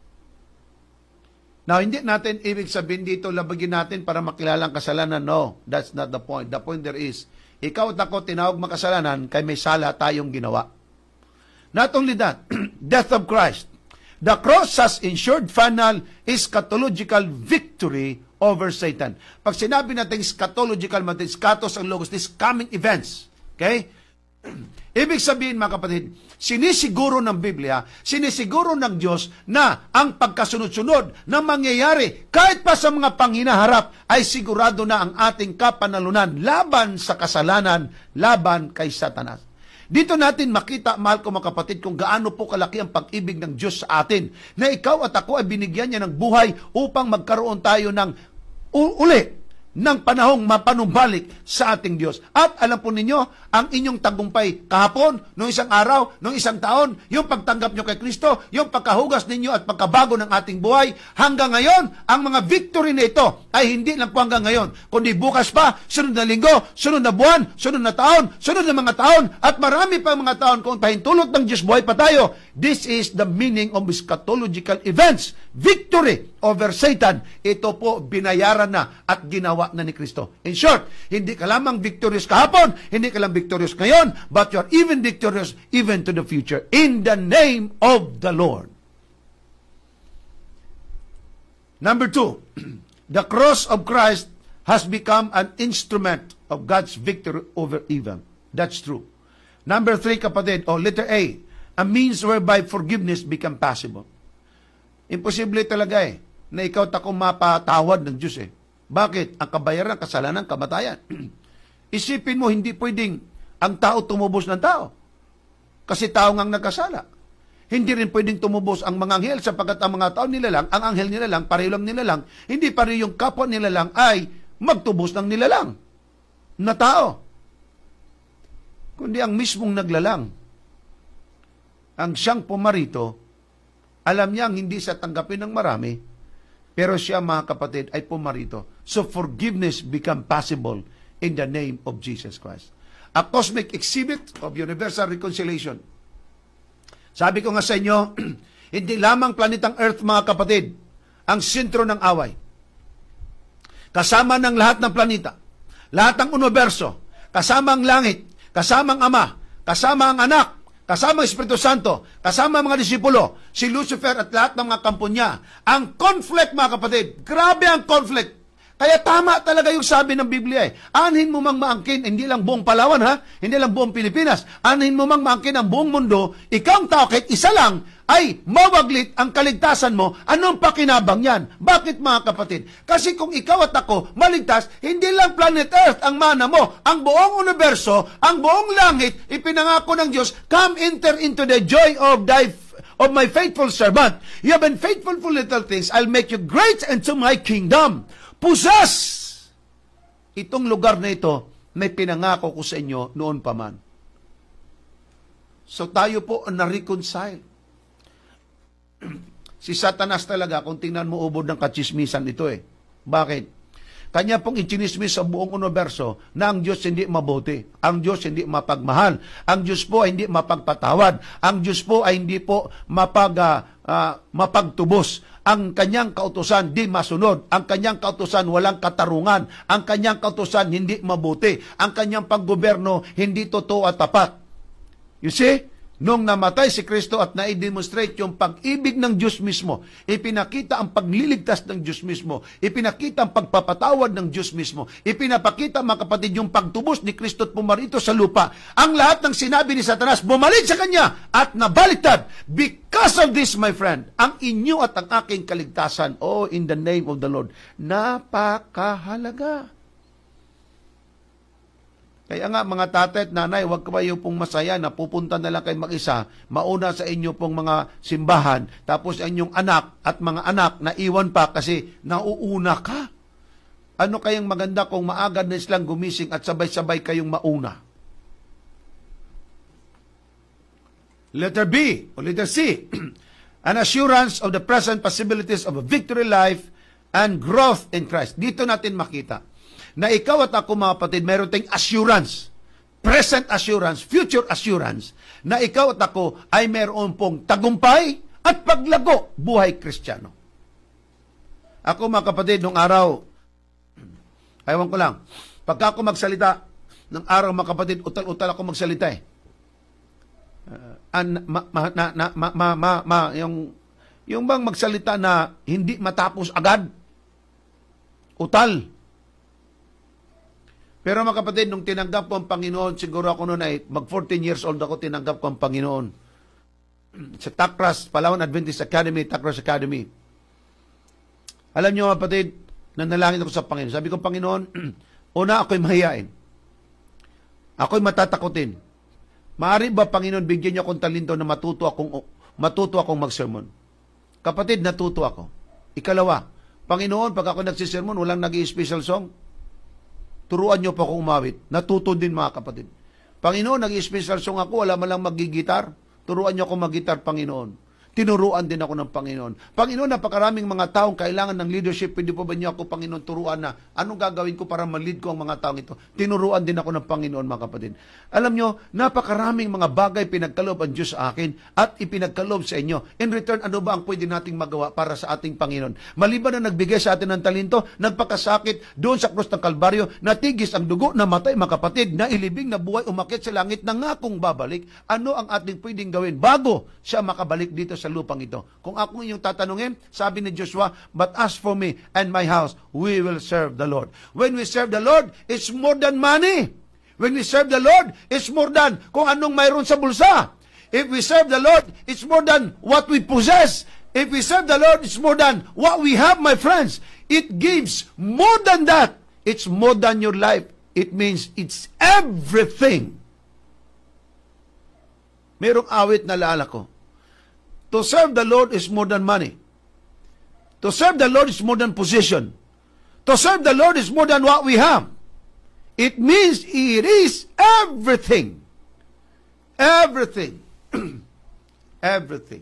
Now, hindi natin ibig sabihin dito, labagin natin para makilala ang kasalanan. No, that's not the point. The point there is, ikaw at ako tinawag makasalanan kay may sala tayong ginawa. Not only that, death of Christ. The cross has ensured final eschatological victory over Satan. Pag sinabi natin eschatological, eskatos ang logos, these coming events. Okay? Ibig sabihin, mga kapatid, sinisiguro ng Biblia, sinisiguro ng Diyos na ang pagkasunod-sunod na mangyayari kahit pa sa mga panghinaharap ay sigurado na ang ating kapanalunan laban sa kasalanan, laban kay Satanas. Dito natin makita, mahal ko mga kapatid, kung gaano po kalaki ang pag-ibig ng Diyos sa atin, na ikaw at ako ay binigyan niya ng buhay upang magkaroon tayo ng uli ng panahong mapanumbalik sa ating Diyos. At alam po ninyo, ang inyong tagumpay kahapon, noong isang araw, noong isang taon, yung pagtanggap nyo kay Kristo, yung pagkahugas ninyo at pagkabago ng ating buhay, hanggang ngayon, ang mga victory na ito ay hindi lang po hanggang ngayon, kundi bukas pa, sunod na linggo, sunod na buwan, sunod na taon, sunod na mga taon, at marami pa mga taon kung pahintulot ng Diyos, buhay pa tayo. This is the meaning of eschatological events. Victory over Satan. Ito po binayaran na at ginawa na ni Kristo. In short, hindi ka lamang victorious kahapon, hindi ka lang victorious ngayon, but you are even victorious even to the future. In the name of the Lord. Number two, the cross of Christ has become an instrument of God's victory over evil. That's true. Number three, kapatid, o oh, letter A, a means whereby forgiveness become possible. Imposible talaga eh, na ikaw at ako mapatawad ng Diyos eh. Bakit? Ang kabayaran ng kasalanan, kamatayan. Isipin mo, hindi pwedeng ang tao tumubos ng tao. Kasi tao ngang nagkasala. Hindi rin pwedeng tumubos ang mga anghel sapagkat ang mga tao nilalang, ang anghel nilalang, pareho lang nilalang, hindi pareho yung kapwa nilalang ay magtubos ng nilalang na tao. Kundi ang mismong naglalang, ang siyang pumarito, alam niyang hindi sa tanggapin ng marami, pero siya, mga kapatid, ay pumarito. So forgiveness become possible in the name of Jesus Christ. A cosmic exhibit of universal reconciliation. Sabi ko nga sa inyo, hindi lamang planetang Earth, mga kapatid, ang sentro ng away. Kasama ng lahat ng planeta, lahat ng universo, kasama ang langit, kasama ang Ama, kasama ang Anak, kasama ang Espiritu Santo, kasama ang mga disipulo, si Lucifer at lahat ng mga kampo niya. Ang conflict, mga kapatid, grabe ang conflict. Kaya tama talaga yung sabi ng Biblia eh. Anhin mo mang maangkin, hindi lang buong Palawan ha, hindi lang buong Pilipinas. Anhin mo mang maangkin ang buong mundo, ikaw ang tao, kahit isa lang, ay mawaglit ang kaligtasan mo. Anong pakinabang yan? Bakit, mga kapatid? Kasi kung ikaw at ako maligtas, hindi lang planet Earth ang mana mo. Ang buong universo, ang buong langit, ipinangako ng Diyos, come enter into the joy of thy of my faithful servant. You have been faithful for little things, I'll make you great into my kingdom. Possess! Itong lugar na ito, may pinangako ko sa inyo noon pa man. So tayo po na-reconcile. Si Satanas talaga, kung tingnan mo, ubod ng katsismisan ito eh. Bakit? Kanya pong ichinismis sa buong universo na ang Diyos hindi mabuti. Ang Diyos hindi mapagmahal. Ang Diyos po ay hindi mapagpatawad. Ang Diyos po ay hindi po mapag, uh, uh, mapagtubos. Ang kanyang kautusan di masunod. Ang kanyang kautusan walang katarungan. Ang kanyang kautusan hindi mabuti. Ang kanyang paggoberno hindi totoo at tapat. You see? Nung namatay si Kristo at na-demonstrate yung pag-ibig ng Diyos mismo, ipinakita ang pagliligtas ng Diyos mismo, ipinakita ang pagpapatawad ng Diyos mismo, ipinapakita, mga kapatid, yung pagtubos ni Kristo at pumarito sa lupa. Ang lahat ng sinabi ni Satanas, bumalik sa kanya at nabaliktad. Because of this, my friend, ang inyo at ang aking kaligtasan, oh, in the name of the Lord, napakahalaga. Kaya nga, mga tatay at nanay, huwag kayo pong masaya na pupunta na lang kayo mag-isa, mauna sa inyo pong mga simbahan, tapos ang inyong anak at mga anak na iwan pa kasi nauuna ka. Ano kayang maganda kung maagad na silang gumising at sabay-sabay kayong mauna? Letter B, o letter C, an assurance of the present possibilities of a victory life and growth in Christ. Dito natin makita na ikaw at ako, mga kapatid, meron tayong assurance, present assurance, future assurance, na ikaw at ako ay meron pong tagumpay at paglago buhay Kristiyano. Ako, mga kapatid, nung araw, ayawan ko lang, pagka ako magsalita, ng araw, mga kapatid, utal-utal ako magsalita eh. Uh, an, ma, ma, na, na, ma, ma, ma, ma, yung, yung bang magsalita na hindi matapos agad, utal. Pero mga kapatid, nung tinanggap ko ang Panginoon, siguro ako noon ay mag fourteen years old ako, tinanggap ko ang Panginoon. Sa Takras, Palawan Adventist Academy, Takras Academy. Alam niyo mga kapatid, nanalangin ako sa Panginoon. Sabi ko, Panginoon, una ako'y mahiyain. Ako'y matatakutin. Maaari ba, Panginoon, bigyan niyo akong talento na matuto akong, matuto akong mag-sermon? Kapatid, natuto ako. Ikalawa, Panginoon, pag ako nagsisermon, walang nag-i-special song, turuan niyo po akong umawit. Natuto din, mga kapatid. Panginoon, nag-i-special song ako, wala malang magigitar. Turuan niyo akong magigitar, Panginoon. Tinuruan din ako ng Panginoon. Panginoon, napakaraming mga taong kailangan ng leadership. Pwede po ba niyo ako, Panginoon, turuan na anong gagawin ko para ma-lead ko ang mga taong ito? Tinuruan din ako ng Panginoon, mga kapatid. Alam niyo, napakaraming mga bagay pinagkaloob ang Diyos sa akin at ipinagkaloob sa inyo. In return, ano ba ang pwede nating magawa para sa ating Panginoon? Maliban na nagbigay sa atin ng talento, nagpakasakit doon sa krus ng Kalbaryo, natigis ang dugo, namatay, mga kapatid, na ilibing na buhay, umakyat sa langit, na ngakong babalik. Ano ang ating pwedeng gawin bago siya makabalik dito sa sa lupang ito? Kung ako inyong tatanungin, sabi ni Joshua, but as for me and my house, we will serve the Lord. When we serve the Lord, it's more than money. When we serve the Lord, it's more than kung anong mayroon sa bulsa. If we serve the Lord, it's more than what we possess. If we serve the Lord, it's more than what we have, my friends. It gives more than that. It's more than your life. It means it's everything. Merong awit na laala ko. To serve the Lord is more than money. To serve the Lord is more than position. To serve the Lord is more than what we have. It means it is everything. Everything. Everything.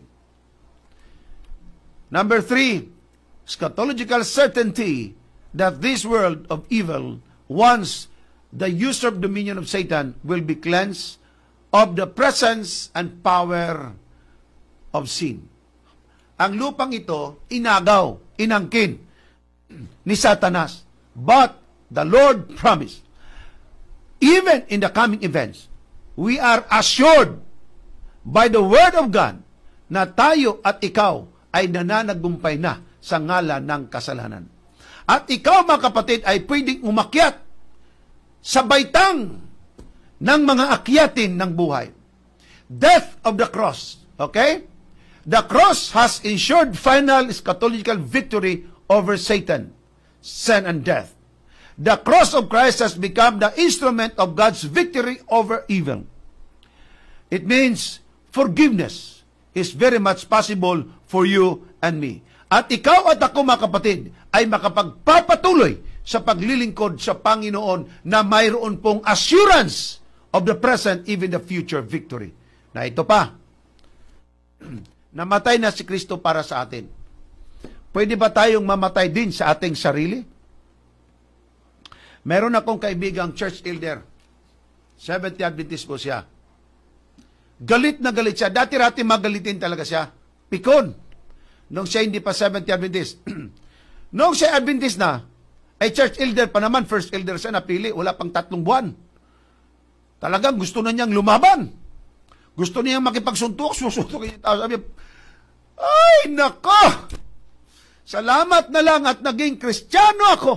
Number three, eschatological certainty that this world of evil, once the usurped dominion of Satan, will be cleansed of the presence and power of sin. Ang lupang ito, inagaw, inangkin ni Satanas. But the Lord promised, even in the coming events, we are assured by the Word of God na tayo at ikaw ay nananagumpay na sa ngalan ng kasalanan. At ikaw, mga kapatid, ay pwedeng umakyat sa baitang ng mga akyatin ng buhay. Death of the cross. Okay? The cross has ensured final eschatological victory over Satan, sin, and death. The cross of Christ has become the instrument of God's victory over evil. It means forgiveness is very much possible for you and me. At ikaw at ako, mga kapatid, ay makapagpapatuloy sa paglilingkod sa Panginoon na mayroon pong assurance of the present, even the future victory. Na ito pa, namatay na si Kristo para sa atin. Pwede ba tayong mamatay din sa ating sarili? Meron akong kaibigang church elder. Seventh-day Adventist po siya. Galit na galit siya. Dati-rati magalitin talaga siya. Pikon. Nung siya hindi pa Seventh-day Adventist. Nung siya Adventist na, ay church elder pa naman. First elder siya napili. Wala pang tatlong buwan. Talagang gusto na niyang lumaban. Gusto niyang makipagsuntok. Susuntok yung tao. Sabi, ay, nako! Salamat na lang at naging Kristiyano ako.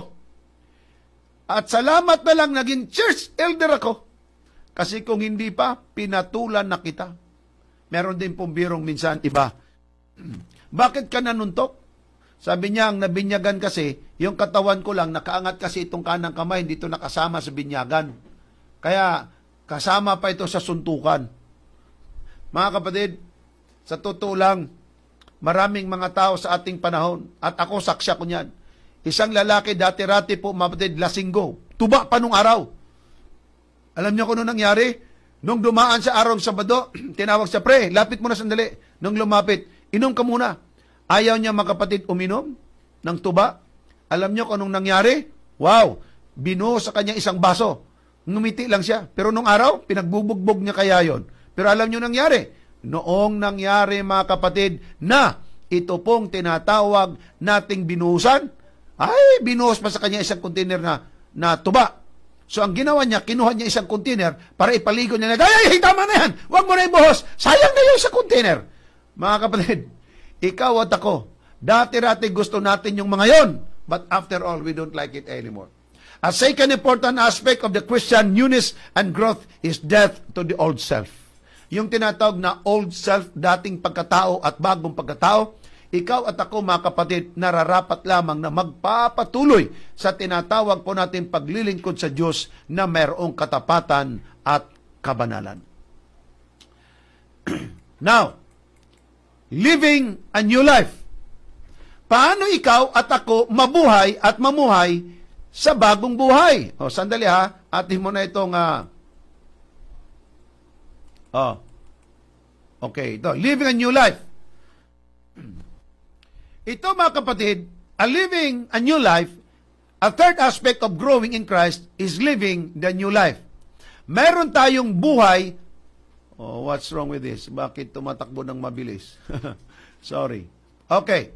At salamat na lang naging church elder ako. Kasi kung hindi pa, pinatulan na kita. Meron din pong birong minsan iba. Bakit ka nanuntok? Sabi niya, ang nabinyagan kasi, yung katawan ko lang, nakaangat kasi itong kanang kamay, hindi ito nakasama sa binyagan. Kaya, kasama pa ito sa suntukan. Mga kapatid, sa totoo lang, maraming mga tao sa ating panahon, at ako saksya ko niyan. Isang lalaki, dati-rati po, mapatid, lasinggo. Tuba pa nung araw. Alam niyo kung ano nangyari? Nung dumaan sa araw ng Sabado, tinawag siya, pre, lapit mo na sandali. Nung lumapit, inom ka muna. Ayaw niya, mga kapatid, uminom ng tuba. Alam niyo kung anong nangyari? Wow! Binuho sa kanya isang baso. Ngumiti lang siya. Pero nung araw, pinagbubugbog niya kaya yon. Pero alam niyo nangyari? Noong nangyari, mga kapatid, na ito pong tinatawag nating binuhusan, ay, binuhos pa sa kanya isang container na, na tuba. So, ang ginawa niya, kinuha niya isang container para ipaligo niya na, ay, ay, tama na yan! Huwag mo na ibuhos! Sayang na yung isang container! Mga kapatid, ikaw at ako, dati-rati gusto natin yung mga yon, but after all, we don't like it anymore. A second important aspect of the Christian newness and growth is death to the old self. Yung tinatawag na old self, dating pagkatao at bagong pagkatao, ikaw at ako, mga kapatid, nararapat lamang na magpapatuloy sa tinatawag po natin paglilingkod sa Diyos na mayroong katapatan at kabanalan. Now, living a new life. Paano ikaw at ako mabuhay at mamuhay sa bagong buhay? O, sandali ha, atin mo na itong uh, oh, okay, ito, living a new life. Ito, mga kapatid, a living a new life, a third aspect of growing in Christ is living the new life. Meron tayong buhay. Oh, what's wrong with this? Bakit tumatakbo ng mabilis? Sorry. Okay.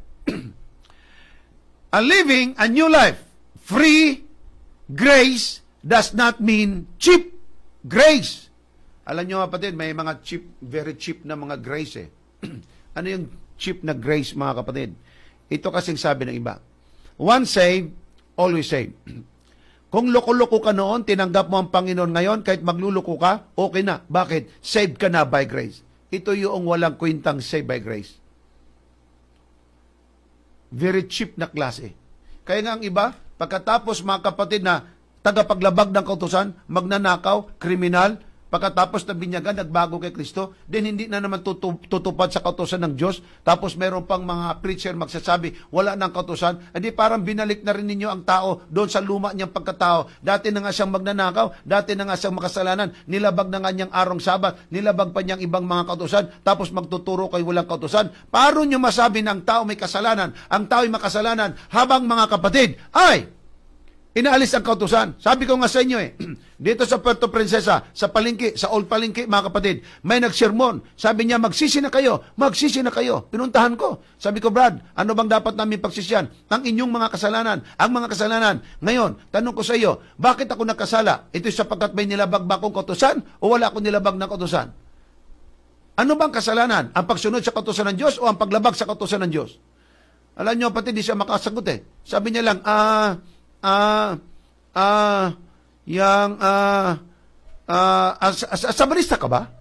A living a new life. Free grace does not mean cheap grace. Alam nyo, kapatid, may mga cheap, very cheap na mga grace eh. Ano yung cheap na grace, mga kapatid? Ito kasing sabi ng iba. Once saved, always saved. Kung loko-loko ka noon, tinanggap mo ang Panginoon ngayon, kahit magluloko ka, okay na. Bakit? Saved ka na by grace. ito yung walang kwentang saved by grace. Very cheap na klase. Kaya nga ang iba, pagkatapos mga kapatid na tagapaglabag ng kautusan, magnanakaw, kriminal, pagkatapos na binyagan, nagbago kay Kristo, then hindi na naman tutupad sa kautusan ng Diyos, tapos meron pang mga preacher magsasabi, wala nang kautusan, edi parang binalik na rin ninyo ang tao doon sa luma niyang pagkatao. Dati na nga siyang magnanakaw, dati na nga siyang makasalanan, nilabag na nga niyang arong Sabat, nilabag pa niyang ibang mga kautusan, tapos magtuturo kay walang kautusan. Paano niyo masabi na ang tao may kasalanan, ang tao ay makasalanan, habang mga kapatid ay inaalis ang kautusan? Sabi ko nga sa inyo eh, dito sa Puerto Princesa, sa Palengke, sa Old Palengke, mga kapatid, may nagsermon. Sabi niya, magsisi na kayo, magsisi na kayo. Pinuntahan ko. Sabi ko, Brad, ano bang dapat namin pagsisyan? Ang inyong mga kasalanan, ang mga kasalanan. Ngayon, tanong ko sa iyo, bakit ako nakasala? Ito sapagkat may nilabag ba akong kautusan o wala akong nilabag ng kautusan? Ano bang kasalanan? Ang pagsunod sa kautusan ng Diyos o ang paglabag sa kautusan ng Diyos? Alam niyo, kapatid, di siya makasagot eh. Sabi niya lang, ah, Ah, ah, yang, ah, ah, as, as, asabarista ka ba?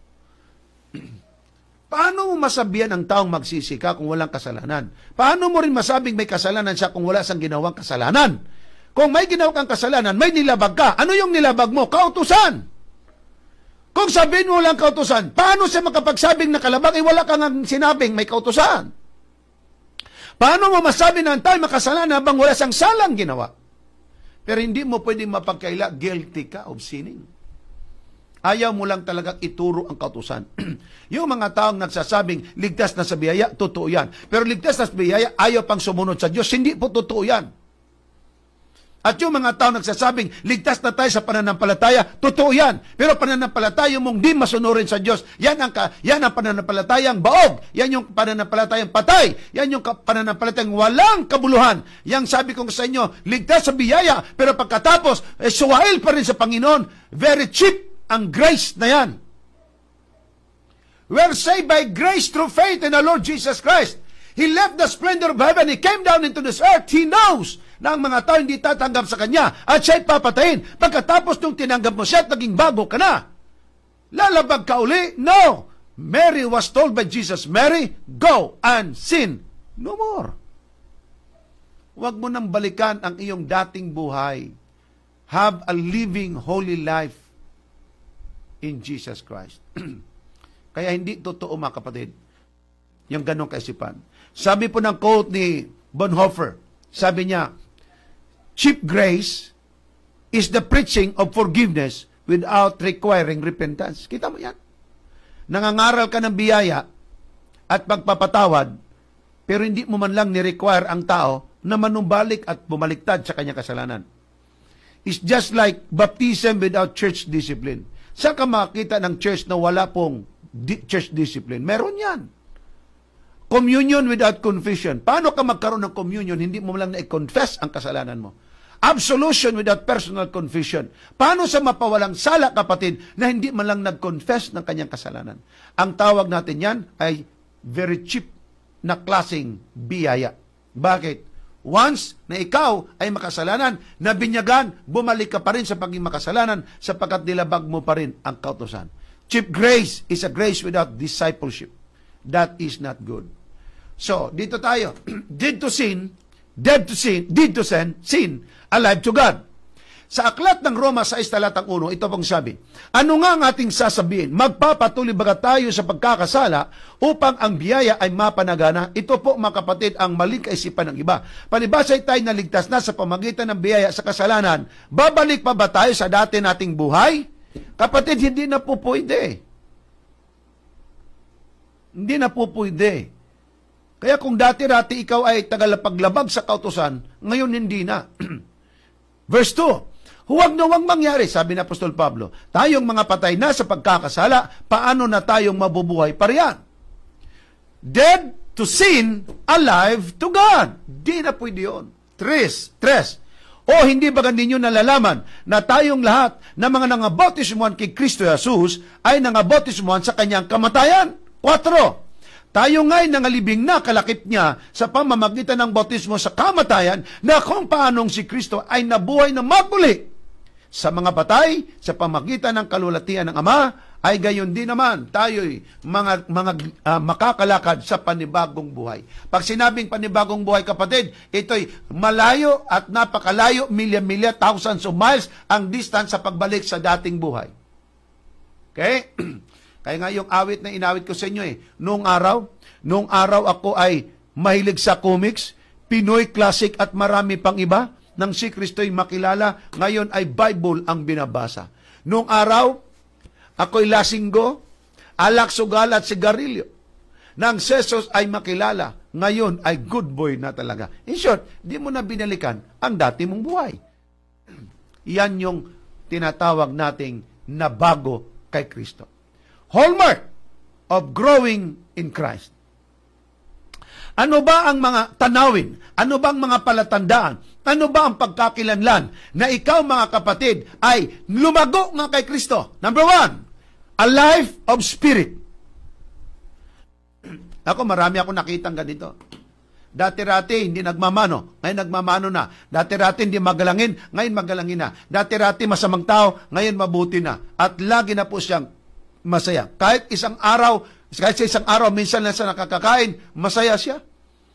Paano mo masabihan ang taong magsisi ka kung walang kasalanan? Paano mo rin masabing may kasalanan siya kung wala siyang ginawang kasalanan? Kung may ginawang kasalanan, may nilabag ka. Ano yung nilabag mo? Kautusan. Kung sabihin mo lang kautusan, paano siya makapagsabing nakalabag? Eh, wala kang sinabing may kautusan. Paano mo masabi na ang tayo makasalanan habang wala siyang salang ginawa? Pero hindi mo pwedeng mapagkaila, guilty ka of sinning. Ayaw mo lang talagang ituro ang kautusan. Yung mga taong nagsasabing ligtas na sa biyaya, totoo yan. Pero ligtas na sa biyaya, ayaw pang sumunod sa Diyos, hindi po totoo yan. At yung mga tao nagsasabing, ligtas na tayo sa pananampalataya, totoo yan. Pero pananampalataya mong di masunurin sa Diyos, yan ang, ka, yan ang pananampalatayang baog. Yan yung pananampalatayang patay. Yan yung pananampalatayang walang kabuluhan. Yang sabi ko sa inyo, ligtas sa biyaya, pero pagkatapos, eh, suwail pa rin sa Panginoon. Very cheap ang grace na yan. We're saved by grace through faith in the Lord Jesus Christ. He left the splendor of heaven. He came down into this earth. He knows na ang mga tao hindi tatanggap sa Kanya at siya'y papatayin. Pagkatapos nung tinanggap mo siya at naging bago ka na, lalabag ka uli? No! Mary was told by Jesus, Mary, go and sin no more. Huwag mo nang balikan ang iyong dating buhay. Have a living holy life in Jesus Christ. Kaya hindi totoo, mga kapatid, yung ganong kaisipan. Sabi po ng quote ni Bonhoeffer, sabi niya, cheap grace is the preaching of forgiveness without requiring repentance. Kita mo yan? Nangangaral ka ng biyaya at pagpapatawad, pero hindi mo man lang ni-require ang tao na manumbalik at bumaliktad sa kanyang kasalanan. It's just like baptism without church discipline. Saan ka makita ng church na wala pong di- church discipline? Meron yan. Communion without confession. Paano ka magkaroon ng communion, hindi mo lang na-confess ang kasalanan mo? Absolution without personal confession. Paano sa mapawalang sala, kapatid, na hindi man lang nag-confess ng kanyang kasalanan? Ang tawag natin yan ay very cheap na klaseng biyaya. Bakit? Once na ikaw ay makasalanan, nabinyagan, bumalik ka pa rin sa pagiging makasalanan sapagkat nilabag mo pa rin ang kautusan. Cheap grace is a grace without discipleship. That is not good. So, dito tayo. Dead to sin, dead to sin, dead to sin, sin, alive to God. Sa aklat ng Roma sais talatang uno, ito pong sabi, ano nga ang ating sasabihin? Magpapatuloy ba tayo sa pagkakasala upang ang biyaya ay mapanagana? Ito po, mga kapatid, ang maling kaisipan ng iba. Palibasay tayo naligtas na sa pamagitan ng biyaya sa kasalanan, babalik pa ba tayo sa dati nating buhay? Kapatid, hindi na po pwede. Hindi na po pwede. Kaya kung dati-dati ikaw ay tagalapaglabag sa kautusan, ngayon hindi na. Verse two, huwag na huwag mangyari, sabi ni Apostol Pablo, tayong mga patay na sa pagkakasala, paano na tayong mabubuhay pa riyan? Dead to sin, alive to God. Di na pwede yun. Tres, tres. O hindi ba ninyo nalalaman na tayong lahat na mga nangabautismuhan kay Kristo Jesus ay nangabautismuhan sa kanyang kamatayan? Kwatro. Tayo nga'y nangalibing na kalakip niya sa pamamagitan ng bautismo sa kamatayan na kung paanong si Kristo ay nabuhay na magmuli sa mga patay sa pamagitan ng kalulatian ng Ama, ay gayon din naman tayo'y mga, mga uh, makakalakad sa panibagong buhay. Pag sinabing panibagong buhay, kapatid, ito'y malayo at napakalayo, milya-milya, thousands of miles ang distance sa pagbalik sa dating buhay. Okay? Kaya nga yung awit na inawit ko sa inyo eh, noong araw, noong araw ako ay mahilig sa comics, Pinoy classic at marami pang iba, nang si Kristo'y makilala, ngayon ay Bible ang binabasa. Noong araw, ako'y lasinggo, alak, sugal at sigarilyo. Nang sesos ay makilala, ngayon ay good boy na talaga. In short, di mo na binalikan ang dati mong buhay. Yan yung tinatawag nating nabago kay Kristo. Hallmark of growing in Christ. Ano ba ang mga tanawin? Ano ba ang mga palatandaan? Ano ba ang pagkakilanlan na ikaw, mga kapatid, ay lumago nga kay Kristo? Number one, a life of spirit. Ako, marami ako nakitang ganito. Dati-rati, hindi nagmamano. Ngayon nagmamano na. Dati-rati, hindi magalangin. Ngayon magalangin na. Dati-rati, masamang tao. Ngayon mabuti na. At lagi na po siyang masaya. Kahit isang araw, kahit sa isang araw, minsan lang siya nakakakain, masaya siya.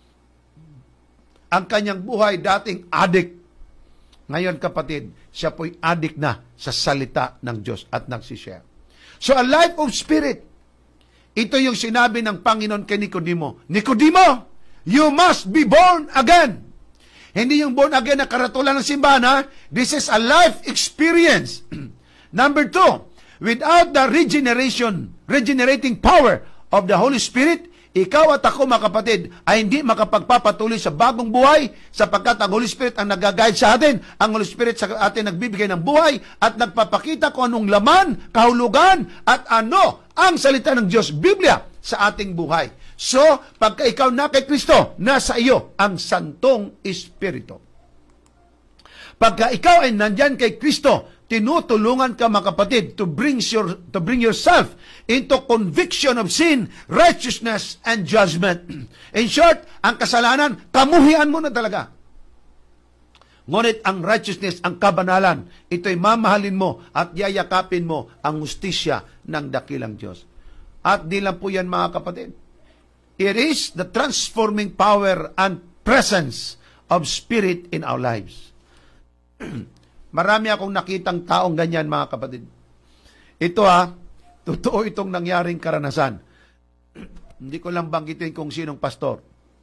Ang kanyang buhay dating adik. Ngayon, kapatid, siya po'y adik na sa salita ng Diyos at nagsishare. So, a life of spirit. Ito yung sinabi ng Panginoon kay Nicodemo. Nicodemo, you must be born again. Hindi yung born again na karatulan ng simbahan, ha? This is a life experience. Number two, without the regeneration, regenerating power of the Holy Spirit, ikaw at ako, mga kapatid, ay hindi makapagpapatuloy sa bagong buhay sapagkat ang Holy Spirit ang nag-guide sa atin. Ang Holy Spirit sa atin nagbibigay ng buhay at nagpapakita kung anong laman, kahulugan, at ano ang salita ng Diyos, Biblia, sa ating buhay. So, pagka ikaw na kay Kristo, nasa iyo ang Santong Espiritu. Pagka ikaw ay nandyan kay Kristo, tinutulungan ka, mga kapatid, to bring, your, to bring yourself into conviction of sin, righteousness, and judgment. In short, ang kasalanan, kamuhian mo na talaga. Ngunit ang righteousness, ang kabanalan, ito'y mamahalin mo at yayakapin mo ang hustisya ng dakilang Diyos. At di lang po yan, mga kapatid. It is the transforming power and presence of Spirit in our lives. Marami akong nakitang taong ganyan, mga kapatid. Ito ha, totoo itong nangyaring karanasan. Hindi ko lang banggitin kung sinong pastor.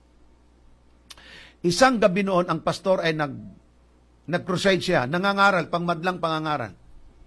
Isang gabi noon, ang pastor ay nag, nag-crusade siya, nangangaral, pangmadlang pangangaral.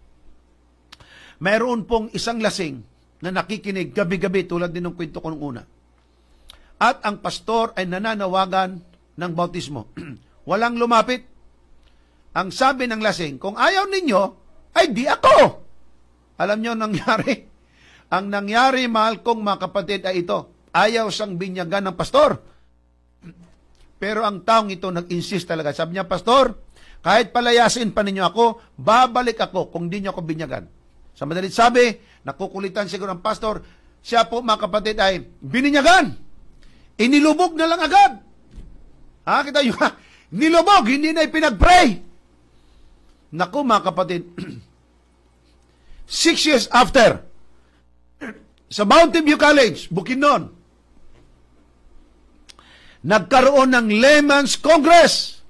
Mayroon pong isang lasing na nakikinig gabi-gabi tulad din ng kwento ko nung una. At ang pastor ay nananawagan ng bautismo. Walang lumapit. Ang sabi ng lasing, kung ayaw ninyo, ay di ako. Alam nyo nangyari? Ang nangyari, mahal kong mga kapatid, ay ito. Ayaw siyang binyagan ng pastor. Pero ang taong ito nag-insist talaga. Sabi niya, pastor, kahit palayasin pa ninyo ako, babalik ako kung di niyo ako binyagan. Sa madalit sabi, nakukulitan siguro ang pastor, siya po, mga kapatid, ay bininyagan. Inilubog na lang agad. Ha, kita yun, nilubog, hindi na ipinag-pray. Naku, mga kapatid, six years after, sa Mountain View College, Bukidnon, nagkaroon ng Layman's Congress.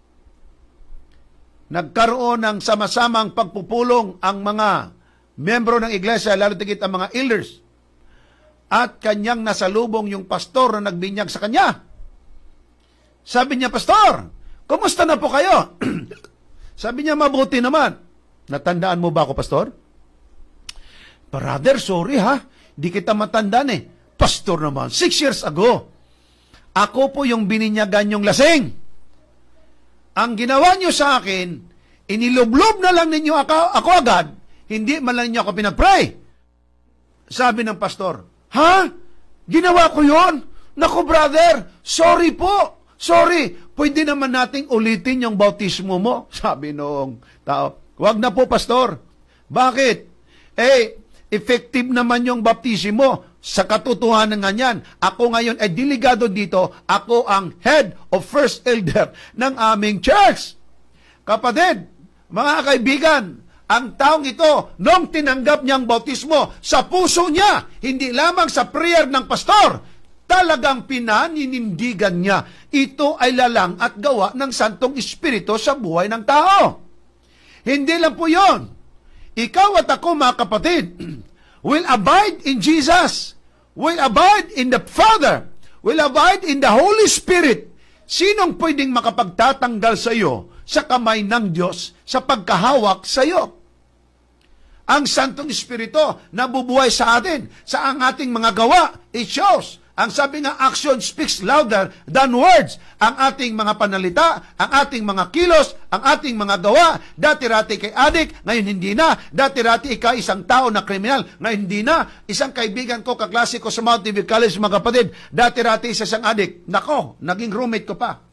Nagkaroon ng sama-samang pagpupulong ang mga membro ng iglesia, lalo tigit ang mga elders. At kanyang nasalubong yung pastor na nagbinyag sa kanya. Sabi niya, pastor, kumusta na po kayo? Sabi niya, mabuti naman. Natandaan mo ba ako, pastor? Brother, sorry ha. Di kita matandaan eh. Pastor naman, six years ago. Ako po yung bininyagan yung lasing. Ang ginawa niyo sa akin, inilublob na lang ninyo ako, ako agad, hindi man lang niyo ako pinag-pray. Sabi ng pastor, ha? Ginawa ko yon? Naku, brother, sorry po. Sorry, pwede naman nating ulitin yung bautismo mo. Sabi noong tao, wag na po, pastor. Bakit? Eh, effective naman yung baptismo. Sa katotohanan nga yan, ako ngayon ay delegado dito. Ako ang head of first elder ng aming church. Kapatid, Mga kaibigan, ang taong ito, nung tinanggap niyang bautismo sa puso niya, hindi lamang sa prayer ng pastor, talagang pinaninindigan niya. Ito ay lalang at gawa ng Santong Espiritu sa buhay ng tao. Hindi lang po yun. Ikaw at ako, mga kapatid, will abide in Jesus, will abide in the Father, will abide in the Holy Spirit. Sinong pwedeng makapagtatanggal sa iyo sa kamay ng Diyos sa pagkahawak sa iyo? Ang Santong Espiritu na bubuhay sa atin, sa ang ating mga gawa, it shows. Ang sabi nga, action speaks louder than words. Ang ating mga panalita, ang ating mga kilos, ang ating mga gawa. Dati-rati kay adik, ngayon hindi na. Dati-rati ikaw isang tao na kriminal, ngayon hindi na. Isang kaibigan ko, kaklase ko sa Mount David College, mga kapatid, dati-rati isa siyang adik. Nako, naging roommate ko pa.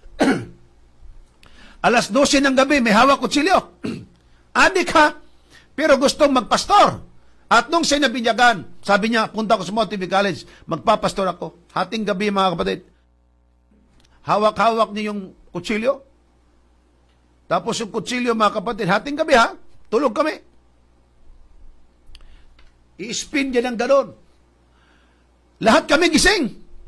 Alas dose ng gabi, may hawak kutsilyo. Adik ha, pero gustong magpastor. At nung sinabinyagan, sabi niya, punta ko sa Mount David College, magpapastor ako. Hating gabi, mga kapatid. Hawak-hawak niya yung kutsilyo. Tapos yung kutsilyo, mga kapatid, hating gabi ha, tulog kami. I-spin niya ng ganon. Lahat kami gising.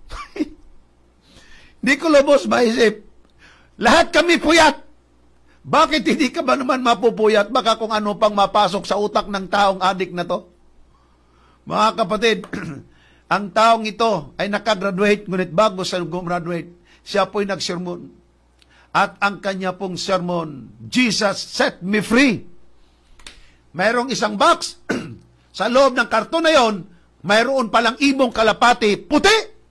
Hindi ko lubos maisip. Lahat kami puyat. Bakit hindi ka ba naman mapupuyat? Baka kung ano pang mapasok sa utak ng taong adik na to. Mga kapatid, ang taong ito ay nakagraduate, ngunit bago sa gumraduate, siya po'y nagsermon. At ang kanya pong sermon, Jesus set me free. Mayroong isang box, sa loob ng karton na yon, mayroon palang ibong kalapati, puti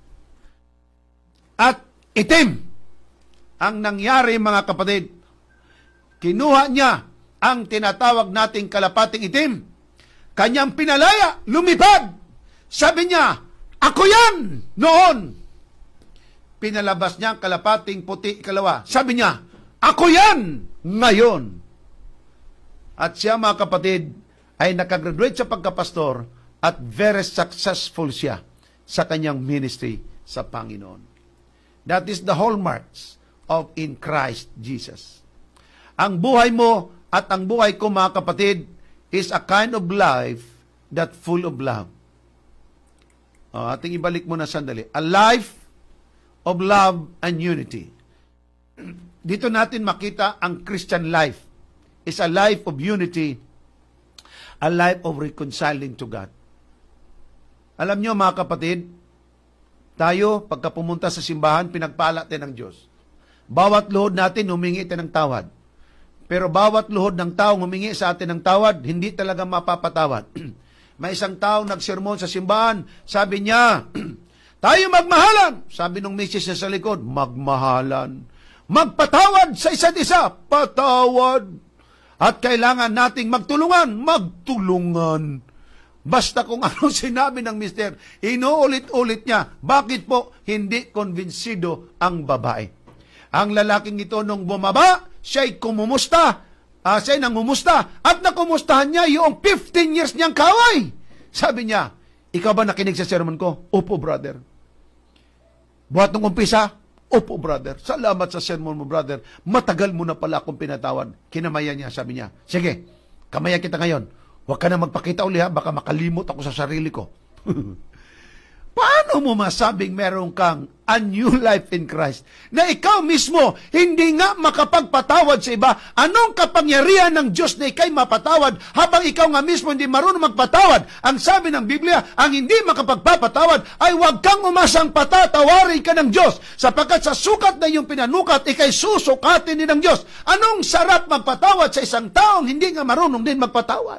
at itim. Ang nangyari, mga kapatid, kinuha niya ang tinatawag nating kalapating itim. Kanyang pinalaya, lumipad. Sabi niya, ako yan noon. Pinalabas niya ang kalapating puti ikalawa. Sabi niya, ako yan ngayon. At siya, mga kapatid, ay nakagraduate sa pagkapastor at very successful siya sa kanyang ministry sa Panginoon. That is the hallmarks of in Christ Jesus. Ang buhay mo at ang buhay ko, mga kapatid, is a kind of life that full of love. Uh, ating ibalik mo na sandali. A life of love and unity. Dito natin makita ang Christian life is a life of unity, a life of reconciling to God. Alam nyo, mga kapatid, tayo, pagka pumunta sa simbahan, pinagpala tayo ng Diyos. Bawat luhod natin, humingi tayo ng tawad. Pero bawat luhod ng taong humingi sa atin ng tawad, hindi talaga mapapatawad. May isang taong nagsermon sa simbahan, sabi niya, tayo magmahalan. Sabi nung misis niya sa likod, magmahalan. Magpatawad sa isa't isa, patawad. At kailangan nating magtulungan, magtulungan. Basta kung ano sinabi ng mister, inuulit-ulit niya, bakit po hindi konbinsido ang babae? Ang lalaking ito nung bumaba, siya'y kumumusta, uh, siya'y nangumusta, at nakumustahan niya yung fifteen years niyang kaway. Sabi niya, ikaw ba nakinig sa sermon ko? Opo, brother. Buhat nung umpisa? Opo, brother. Salamat sa sermon mo, brother. Matagal mo na pala akong pinatawad. Kinamayan niya, sabi niya, sige, kamayan kita ngayon. Huwag ka na magpakita uli ha, baka makalimot ako sa sarili ko. Paano mo masabing meron kang a new life in Christ? Na ikaw mismo, hindi nga makapagpatawad sa iba. Anong kapangyarihan ng Diyos na ikay mapatawad habang ikaw nga mismo hindi marunong magpatawad? Ang sabi ng Biblia, ang hindi makapagpapatawad ay huwag kang umasang patatawarin ka ng Diyos. Sapagkat sa sukat na iyong pinanukat, ikay susukatin din ng Diyos. Anong sarap magpatawad sa isang taong hindi nga marunong din magpatawad?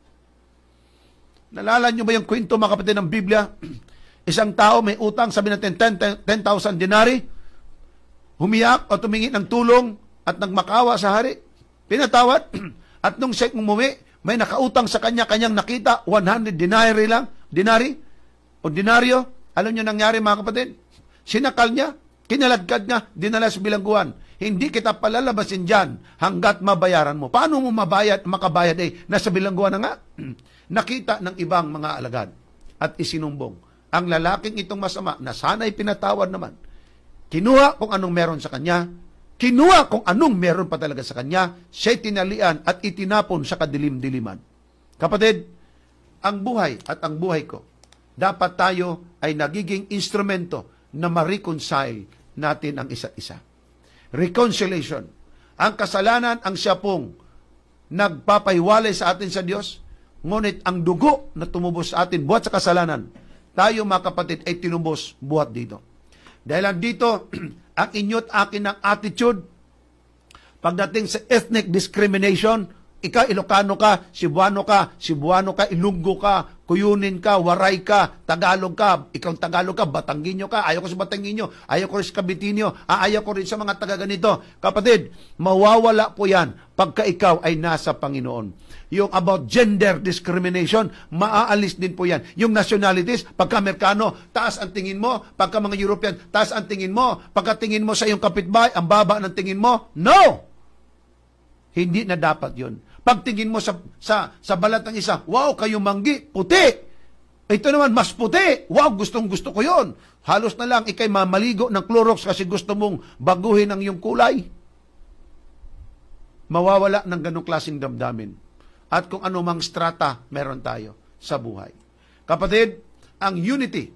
Nalala niyo ba yung kwento, mga kapatid, ng Biblia? Isang tao may utang, sabi natin ten thousand dinari, humiyak o tumingi ng tulong at nagmakawa sa hari. Pinatawad. At nung siya umuwi, may nakautang sa kanya, kanyang nakita, one hundred dinari lang, dinari, o dinaryo. Alam niyo nangyari, mga kapatid? Sinakal niya, kinalagkad niya, dinala sa bilangguan. Hindi kita palalabasin dyan hanggat mabayaran mo. Paano mo mabayad, makabayad eh? Nasa bilangguan na nga. Nakita ng ibang mga alagad at isinumbong. Ang lalaking itong masama na sana'y pinatawad naman, kinuha kung anong meron sa kanya kinuha kung anong meron pa talaga sa kanya, siya'y tinalian at itinapon sa kadilim-diliman. Kapatid, ang buhay at ang buhay ko, dapat tayo ay nagiging instrumento na ma-reconcile natin ang isa't isa. Reconciliation. Ang kasalanan ang siya pong nagpapahiwalay sa atin sa Diyos, ngunit ang dugo na tumubos sa atin buhat sa kasalanan, tayo mga kapatid ay tinubos buhat dito. Dahil dito, ang inyo't akin ng attitude, pagdating sa ethnic discrimination, ikaw Ilocano ka, Cebuano ka, Cebuano ka, Ilunggo ka, Kuyunin ka, Waray ka, Tagalog ka, ikaw Tagalog ka, Batangueño ka, ayaw ko sa Batangueño, ayaw ko rin sa Cabitinio, ayaw ko rin sa mga taga ganito. Kapatid, mawawala po yan pagka ikaw ay nasa Panginoon. Yung about gender discrimination, maaalis din po yan. Yung nationalities, pagka Amerikano, taas ang tingin mo, pagka mga European, taas ang tingin mo, pagka tingin mo sa iyong kapitbahay, ang baba ng tingin mo, no! Hindi na dapat yun. Pagtingin mo sa, sa, sa balat ng isa, wow, kayo manggi, puti. Ito naman, mas puti. Wow, gustong gusto ko yun. Halos na lang, ikay mamaligo ng Clorox kasi gusto mong baguhin ang iyong kulay. Mawawala ng ganong klaseng damdamin. At kung anumang strata meron tayo sa buhay. Kapatid, ang unity,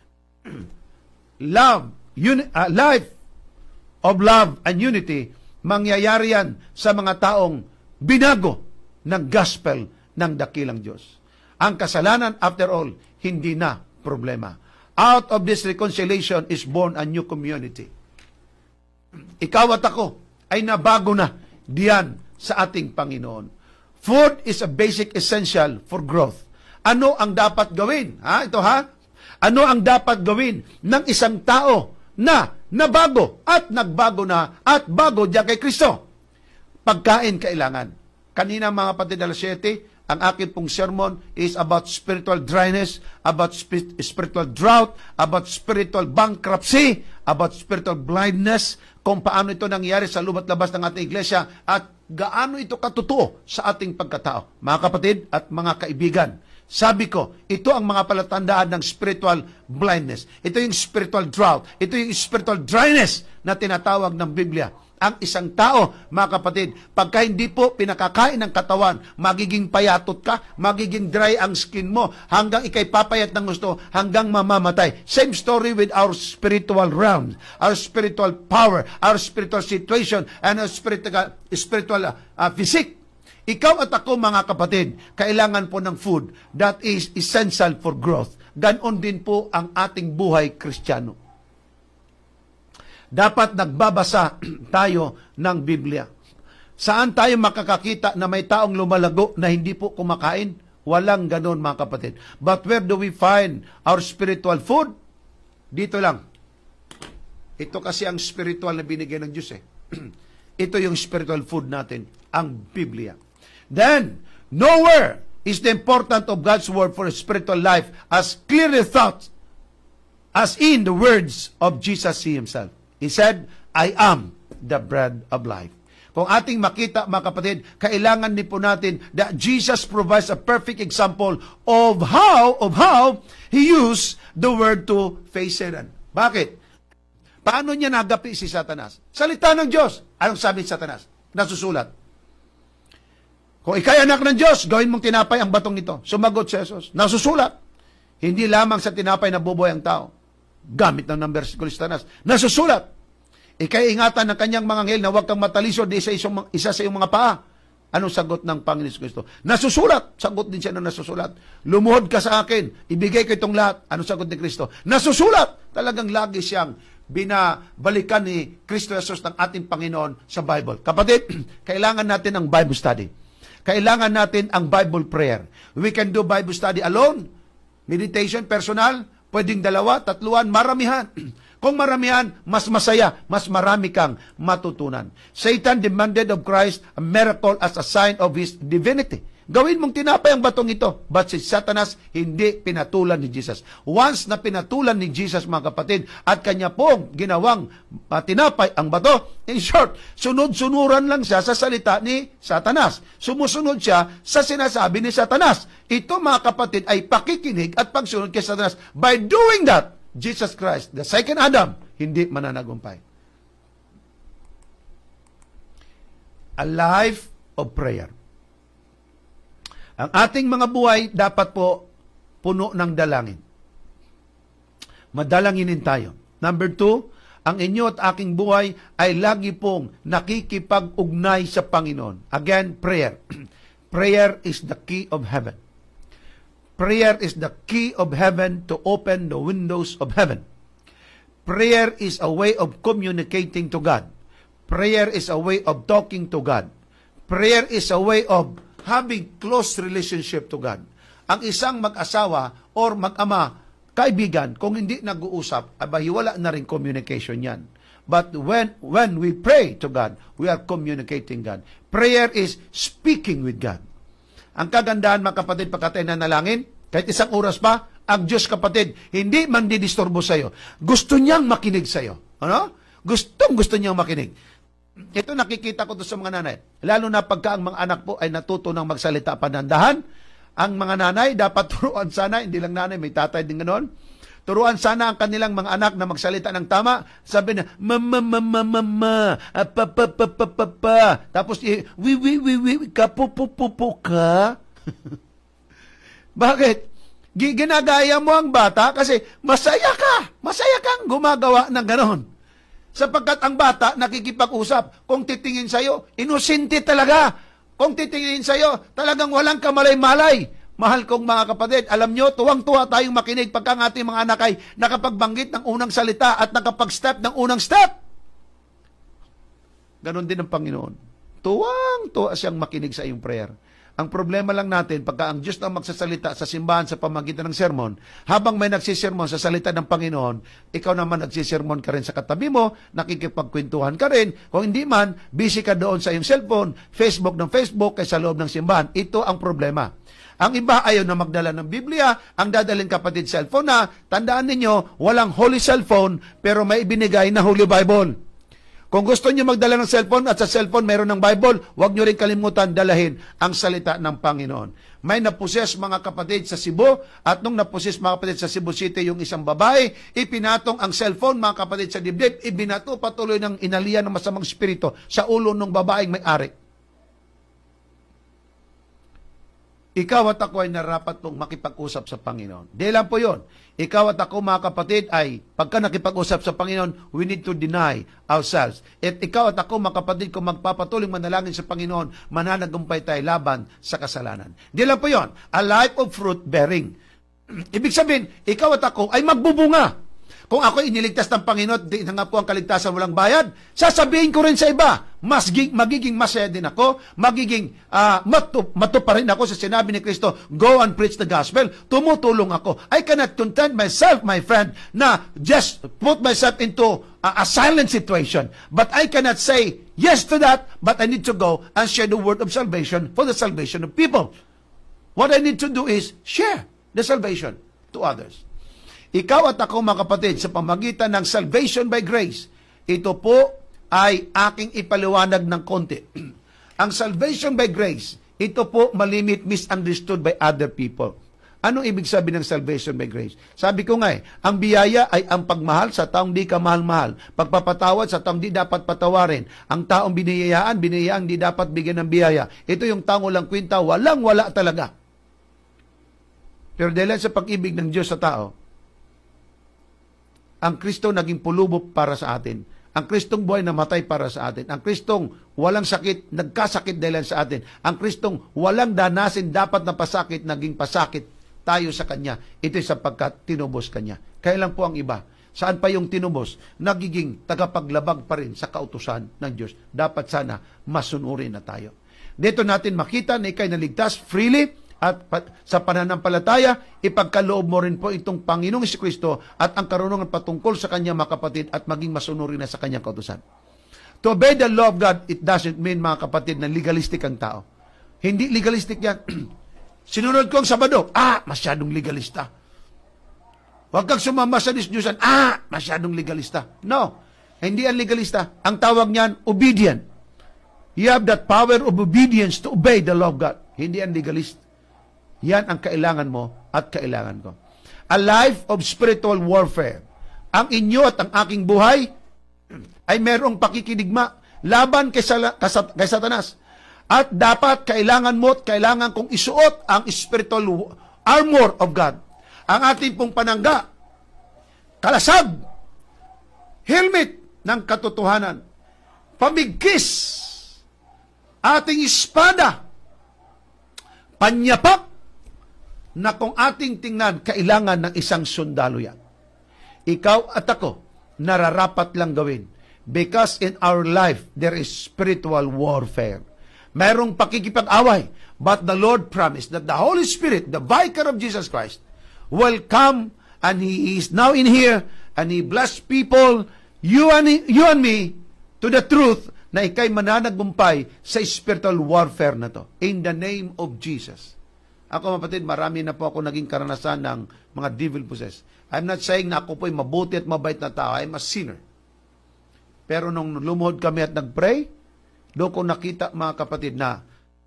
love, uni, uh, life of love and unity, mangyayari yan sa mga taong binago ng gospel ng dakilang Diyos. Ang kasalanan, after all, hindi na problema. Out of this reconciliation is born a new community. Ikaw at ako ay nabago na diyan sa ating Panginoon. Food is a basic essential for growth. Ano ang dapat gawin? Ha? Ito ha? Ano ang dapat gawin ng isang tao na nabago at nagbago na at bago diyan kay Kristo? Pagkain kailangan. Kanina mga kapatid, alas siyete, ang akin pong sermon is about spiritual dryness, about sp- spiritual drought, about spiritual bankruptcy, about spiritual blindness, kung paano ito nangyari sa lubat labas ng ating iglesia at gaano ito katutuo sa ating pagkatao. Mga kapatid at mga kaibigan, sabi ko, ito ang mga palatandaan ng spiritual blindness. Ito yung spiritual drought. Ito yung spiritual dryness na tinatawag ng Biblia. Ang isang tao, mga kapatid, pagka hindi po pinakakain ng katawan, magiging payatot ka, magiging dry ang skin mo, hanggang ikay papayat ng gusto, hanggang mamamatay. Same story with our spiritual realm, our spiritual power, our spiritual situation, and our spiritual, spiritual uh, physique. Ikaw at ako, mga kapatid, kailangan po ng food that is essential for growth. Ganon din po ang ating buhay Kristiyano. Dapat nagbabasa tayo ng Biblia. Saan tayo makakakita na may taong lumalago na hindi po kumakain? Walang ganon, mga kapatid. But where do we find our spiritual food? Dito lang. Ito kasi ang spiritual na binigay ng Diyos eh. Ito yung spiritual food natin, ang Biblia. Then, nowhere is the importance of God's word for a spiritual life as clearly thought as in the words of Jesus Himself. He said, I am the bread of life. Kung ating makita, mga kapatid, kailangan din po natin that Jesus provides a perfect example of how, of how He used the word to face Satan. Bakit? Paano niya nagapi si Satanas? Salita ng Diyos. Anong sabi ni Satanas? Nasusulat. Kung ikay anak ng Diyos, gawin mong tinapay ang batong ito. Sumagot si Jesus. Nasusulat. Hindi lamang sa tinapay na bubuhay ang tao. Gamit ng number si Satanas. Nasusulat. Ikay ingatan ng kanyang mga anghel na huwag kang matalisod isa, isang, isa sa iyong mga paa. Anong sagot ng Panginoon Kristo? Nasusulat. Sagot din siya na nasusulat. Lumuhod ka sa akin. Ibigay ko itong lahat. Anong sagot ni Kristo? Nasusulat. Talagang lagi siyang binabalikan ni Kristo Jesus ng ating Panginoon sa Bible. Kapatid, kailangan natin ang Bible study. Kailangan natin ang Bible prayer. We can do Bible study alone. Meditation, personal. Pwedeng dalawa, tatluan, maramihan. Kung maramihan, mas masaya, mas marami kang matutunan. Satan demanded of Christ a miracle as a sign of His divinity. Gawin mong tinapay ang batong ito. But si Satanas, hindi pinatulan ni Jesus. Once na pinatulan ni Jesus, mga kapatid, at kanya pong ginawang uh, tinapay ang bato, in short, sunod-sunuran lang siya sa salita ni Satanas. Sumusunod siya sa sinasabi ni Satanas. Ito, mga kapatid, ay pakikinig at pagsunod kay Satanas. By doing that, Jesus Christ, the second Adam, hindi mananagumpay. A life of prayer. Ang ating mga buhay dapat po puno ng dalangin. Madalanginin tayo. Number two, ang inyo at aking buhay ay lagi pong nakikipag-ugnay sa Panginoon. Again, prayer. Prayer is the key of heaven. Prayer is the key of heaven to open the windows of heaven. Prayer is a way of communicating to God. Prayer is a way of talking to God. Prayer is a way of having close relationship to God. Ang isang mag-asawa or mag-ama, kaibigan, kung hindi nag-uusap, abay wala na rin communication yan. But when when we pray to God, we are communicating God. Prayer is speaking with God. Ang kagandahan, mga kapatid, pagkatay na nalangin, kahit isang oras pa, ang Diyos, kapatid, hindi man didisturbo sa'yo. Gusto niyang makinig sa'yo. Ano? Gustong gusto niyang makinig. Ito nakikita ko doon sa mga nanay. Lalo na pagka ang mga anak po ay natuto ng magsalita panandahan, ang mga nanay dapat turuan sana, hindi lang nanay, may tatay din ganoon, turuan sana ang kanilang mga anak na magsalita ng tama. Sabi na, mama, mama, mama, pa, pa, pa, pa, pa, pa. Tapos, wi, wi, wi, wi, ka, pu, pu, pu, pu, ka. Bakit? Ginagaya mo ang bata kasi masaya ka. Masaya kang gumagawa ng ganoon. Sapagkat ang bata nakikipag-usap. Kung titingin sa'yo, inosente talaga. Kung titingin sa'yo, talagang walang kamalay-malay. Mahal kong mga kapatid, alam nyo, tuwang-tuwa tayong makinig pagka ang ating mga anak ay nakapagbanggit ng unang salita at nakapag-step ng unang step. Ganon din ang Panginoon. Tuwang-tuwa siyang makinig sa iyong prayer. Ang problema lang natin, pagka ang Diyos na magsasalita sa simbahan sa pamagitan ng sermon, habang may nagsisermon sa salita ng Panginoon, ikaw naman nagsisermon ka rin sa katabi mo, nakikipagkwentuhan ka rin. Kung hindi man, busy ka doon sa iyong cellphone, Facebook ng Facebook, kaysa loob ng simbahan. Ito ang problema. Ang iba ayaw na magdala ng Biblia, ang dadalhin kapatid cellphone na, tandaan ninyo, walang holy cellphone, pero may ibinigay na Holy Bible. Kung gusto niyo magdala ng cellphone at sa cellphone mayroon ng Bible, huwag niyo rin kalimutan dalahin ang salita ng Panginoon. May naposes mga kapatid sa Cebu, at nung naposes mga kapatid sa Cebu City yung isang babae, ipinatong ang cellphone mga kapatid sa dibdib, ibinato patuloy ng inalian ng masamang espiritu sa ulo ng babaeng may-ari. Ikaw at ako ay narapat pong makipag-usap sa Panginoon. Di lang po yun. Ikaw at ako, mga kapatid, ay pagka nakipag-usap sa Panginoon, we need to deny ourselves. At ikaw at ako, mga kapatid, kung magpapatuloy manalangin sa Panginoon, mananagumpay tayo laban sa kasalanan. Di lang po yun. A life of fruit bearing. Ibig sabihin, ikaw at ako ay magbubunga. Kung ako iniligtas ng Panginoon, di nangap ko ang kaligtasan walang bayad, sasabihin ko rin sa iba, mas magiging masaya din ako, magiging uh, matu, matupa rin ako sa sinabi ni Kristo, go and preach the gospel, tumutulong ako. I cannot content myself, my friend, na just put myself into a, a silent situation. But I cannot say yes to that, but I need to go and share the word of salvation for the salvation of people. What I need to do is share the salvation to others. Ikaw at ako, mga kapatid, sa pamagitan ng salvation by grace, ito po ay aking ipaliwanag ng konti. Ang salvation by grace, ito po malimit misunderstood by other people. Anong ibig sabihin ng salvation by grace? Sabi ko nga eh, ang biyaya ay ang pagmahal sa taong di ka mahal-mahal. Pagpapatawad sa taong di dapat patawarin. Ang taong biniyayaan, biniyayaan di dapat bigyan ng biyaya. Ito yung taong walang kwenta, walang-wala talaga. Pero dahil sa pag-ibig ng Diyos sa tao, ang Kristo naging pulubo para sa atin. Ang Kristong buhay namatay para sa atin. Ang Kristong walang sakit, nagkasakit dahil sa atin. Ang Kristong walang danasin dapat na pasakit, naging pasakit tayo sa Kanya. Ito sapagkat tinubos Kanya. Kaya lang po ang iba. Saan pa yung tinubos? Nagiging tagapaglabag pa rin sa kautusan ng Diyos. Dapat sana masunurin na tayo. Dito natin makita na ikay naligtas freely, at sa pananampalataya, ipagkaloob mo rin po itong Panginoong Jesucristo at ang karunungan patungkol sa Kanya, mga kapatid, at maging masunurin na sa Kanyang kautusan. To obey the law of God, it doesn't mean, mga kapatid, na legalistic ang tao. Hindi legalistic yan. Sinunod ko ang Sabado, ah, masyadong legalista. Huwag kang sumama sa disjusan, ah, masyadong legalista. No, hindi ang legalista. Ang tawag niyan, obedient. You have that power of obedience to obey the law of God. Hindi ang legalist. Yan ang kailangan mo at kailangan ko. A life of spiritual warfare. Ang inyo at ang aking buhay ay merong pakikinigma laban kay, sala, kay Satanas. At dapat kailangan mo at kailangan kong isuot ang spiritual armor of God. Ang ating pong panangga, kalasag, helmet ng katotohanan, pamigkis, ating espada, panyapak, na kung ating tingnan, kailangan ng isang sundalo yan. Ikaw at ako, nararapat lang gawin. Because in our life, there is spiritual warfare. Merong pakikipag-away. But the Lord promised that the Holy Spirit, the Vicar of Jesus Christ, will come, and He is now in here, and He bless people, you and, you and me, to the truth, na ikay mananagumpay sa spiritual warfare na to. In the name of Jesus. Ako, mapatid, marami na po ako naging karanasan ng mga devil possessed. I'm not saying na ako po'y mabuti at mabait na tao. I'm a sinner. Pero nung lumuhod kami at nagpray, doon ko nakita, mga kapatid, na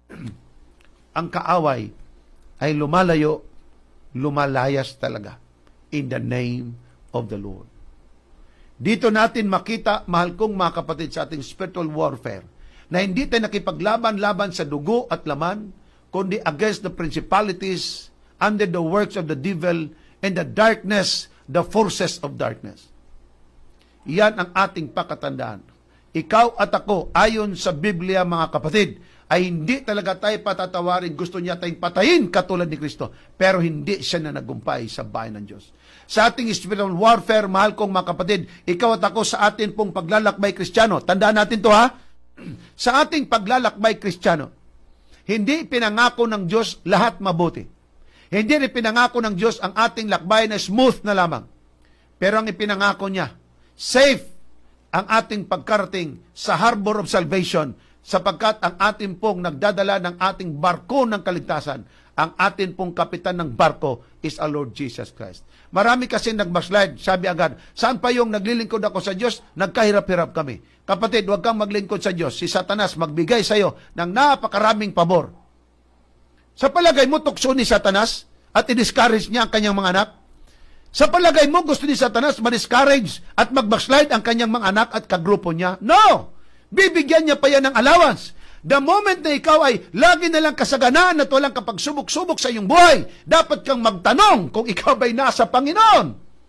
ang kaaway ay lumalayo, lumalayas talaga. In the name of the Lord. Dito natin makita, mahal kong mga kapatid, sa ating spiritual warfare, na hindi tayo nakipaglaban-laban sa dugo at laman, kundi against the principalities, under the works of the devil, and the darkness, the forces of darkness. Iyan ang ating pakatandaan. Ikaw at ako, ayon sa Biblia, mga kapatid, ay hindi talaga tayo patatawarin. Gusto niya tayong patayin katulad ni Kristo. Pero hindi siya na nagumpay sa bayan ng Diyos. Sa ating spiritual warfare, mahal kong mga kapatid, ikaw at ako sa atin pong paglalakbay Kristiyano. Tandaan natin to, ha? Sa ating paglalakbay Kristiyano, hindi pinangako ng Diyos lahat mabuti. Hindi rin pinangako ng Diyos ang ating lakbay na smooth na lamang. Pero ang ipinangako niya, safe ang ating pagkarating sa harbor of salvation, sapagkat ang ating pong nagdadala ng ating barko ng kaligtasan, ang ating pong kapitan ng barko is our Lord Jesus Christ. Marami kasi nag-backslide, sabi agad, saan pa yung naglilingkod ako sa Diyos? Nagkahirap-hirap kami. Kapatid, huwag kang maglingkod sa Diyos. Si Satanas magbigay sa iyo ng napakaraming pabor. Sa palagay mo, tukso ni Satanas at i-discourage niya ang kanyang mga anak? Sa palagay mo, gusto ni Satanas ma-discourage at mag-backslide ang kanyang mga anak at kagrupo niya? No! Bibigyan niya pa yan ng allowance. The moment na ikaw ay lagi na lang kasaganaan at walang kapagsubok-subok sa iyong buhay, dapat kang magtanong kung ikaw ba'y nasa Panginoon.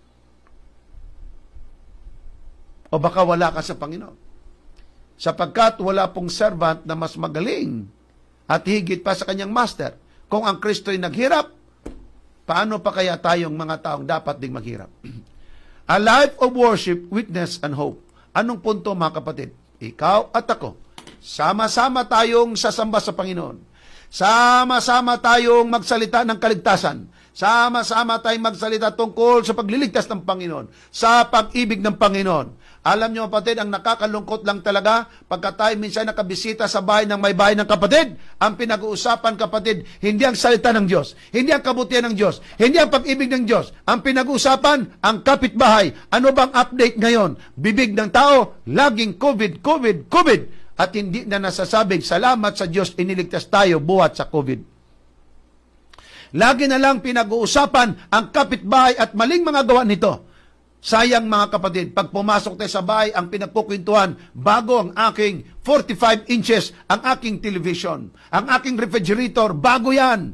O baka wala ka sa Panginoon. Sapagkat wala pong servant na mas magaling at higit pa sa kanyang master. Kung ang Kristo'y naghirap, paano pa kaya tayong mga taong dapat ding maghirap? A life of worship, witness, and hope. Anong punto, mga kapatid? Ikaw at ako, sama-sama tayong sasamba sa Panginoon. Sama-sama tayong magsalita ng kaligtasan. Sama-sama tayong magsalita tungkol sa pagliligtas ng Panginoon, sa pag-ibig ng Panginoon. Alam niyo, kapatid, ang nakakalungkot lang talaga, pagka tayo minsan nakabisita sa bahay ng may bahay ng kapatid, ang pinag-uusapan, kapatid, hindi ang salita ng Diyos, hindi ang kabutihan ng Diyos, hindi ang pag-ibig ng Diyos. Ang pinag-uusapan, ang kapitbahay. Ano bang update ngayon? Bibig ng tao, laging COVID, COVID, COVID. At hindi na nasasabing, salamat sa Diyos, iniligtas tayo buhat sa COVID. Lagi na lang pinag-uusapan ang kapitbahay at maling mga gawa nito. Sayang, mga kapatid, pag pumasok tayo sa bahay, ang pinagkukwentuhan, bago ang aking forty-five inches, ang aking television, ang aking refrigerator, bago yan.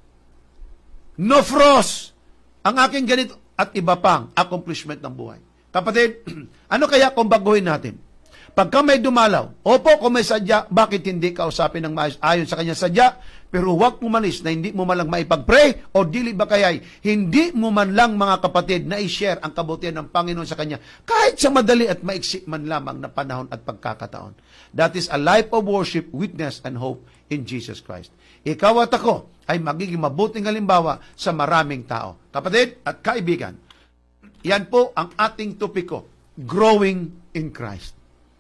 No frost, ang aking ganito, at iba pang accomplishment ng buhay. Kapatid, ano kaya kung baguhin natin? Pagka may dumalaw, opo, kung may sadya, bakit hindi kausapin ng maayos ayon sa kanya sadya? Pero huwag mo manis na hindi mo man lang maipag-pray o dili ba kaya'y hindi mo man lang, mga kapatid, na i-share ang kabutihan ng Panginoon sa kanya kahit sa madali at maiksi man lamang na panahon at pagkakataon. That is a life of worship, witness, and hope in Jesus Christ. Ikaw at ako ay magiging mabuting halimbawa sa maraming tao. Kapatid at kaibigan, yan po ang ating topiko, growing in Christ.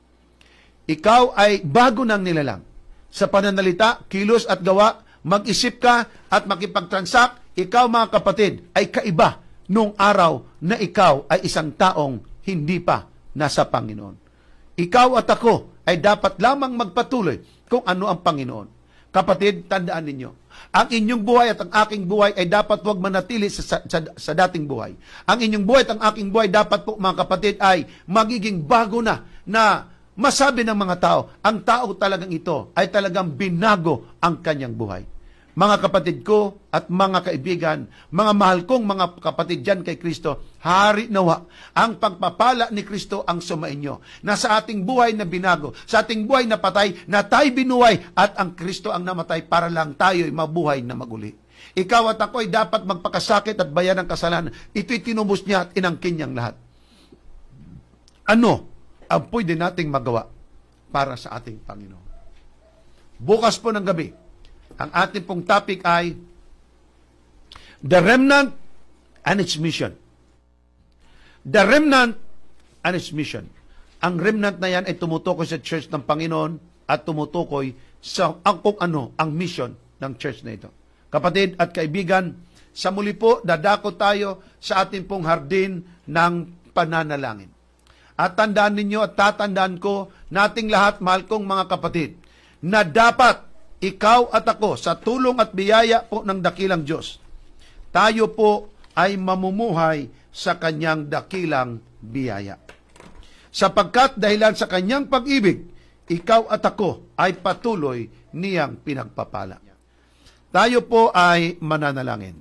Ikaw ay bago ng nilalang. Sa pananalita, kilos at gawa, mag-isip ka at makipag-transact, ikaw, mga kapatid, ay kaiba nung araw na ikaw ay isang taong hindi pa nasa Panginoon. Ikaw at ako ay dapat lamang magpatuloy kung ano ang Panginoon. Kapatid, tandaan ninyo, ang inyong buhay at ang aking buhay ay dapat huwag manatili sa, sa, sa, sa dating buhay. Ang inyong buhay at ang aking buhay dapat po, mga kapatid, ay magiging bago na, na masabi ng mga tao, ang tao talagang ito ay talagang binago ang kanyang buhay. Mga kapatid ko at mga kaibigan, mga mahal kong mga kapatid dyan kay Kristo, hari nawa, ang pagpapala ni Kristo ang sumainyo, na sa ating buhay na binago, sa ating buhay na patay, na tayo binuhay, at ang Kristo ang namatay para lang tayo'y mabuhay na maguli. Ikaw at ako ay dapat magpakasakit at bayan ng kasalanan. Ito'y tinubos niya at inangkin niyang lahat. Ano ang pwede nating magawa para sa ating Panginoon? Bukas po ng gabi, ang ating pong topic ay The Remnant and its Mission. The Remnant and its Mission. Ang remnant na yan ay tumutukoy sa church ng Panginoon at tumutukoy sa ang, kung ano ang mission ng church na ito. Kapatid at kaibigan, sa muli po, dadako tayo sa ating pong hardin ng pananalangin. At tandaan ninyo at tatandaan ko, nating lahat, mahal kong mga kapatid, na dapat ikaw at ako, sa tulong at biyaya po ng dakilang Diyos, tayo po ay mamumuhay sa kanyang dakilang biyaya. Sapagkat dahilan sa kanyang pag-ibig, ikaw at ako ay patuloy niyang pinagpapala. Tayo po ay mananalangin.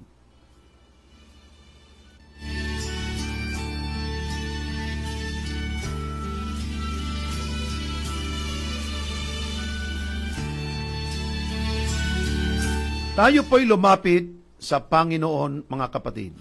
Tayo po'y lumapit sa Panginoon, mga kapatid.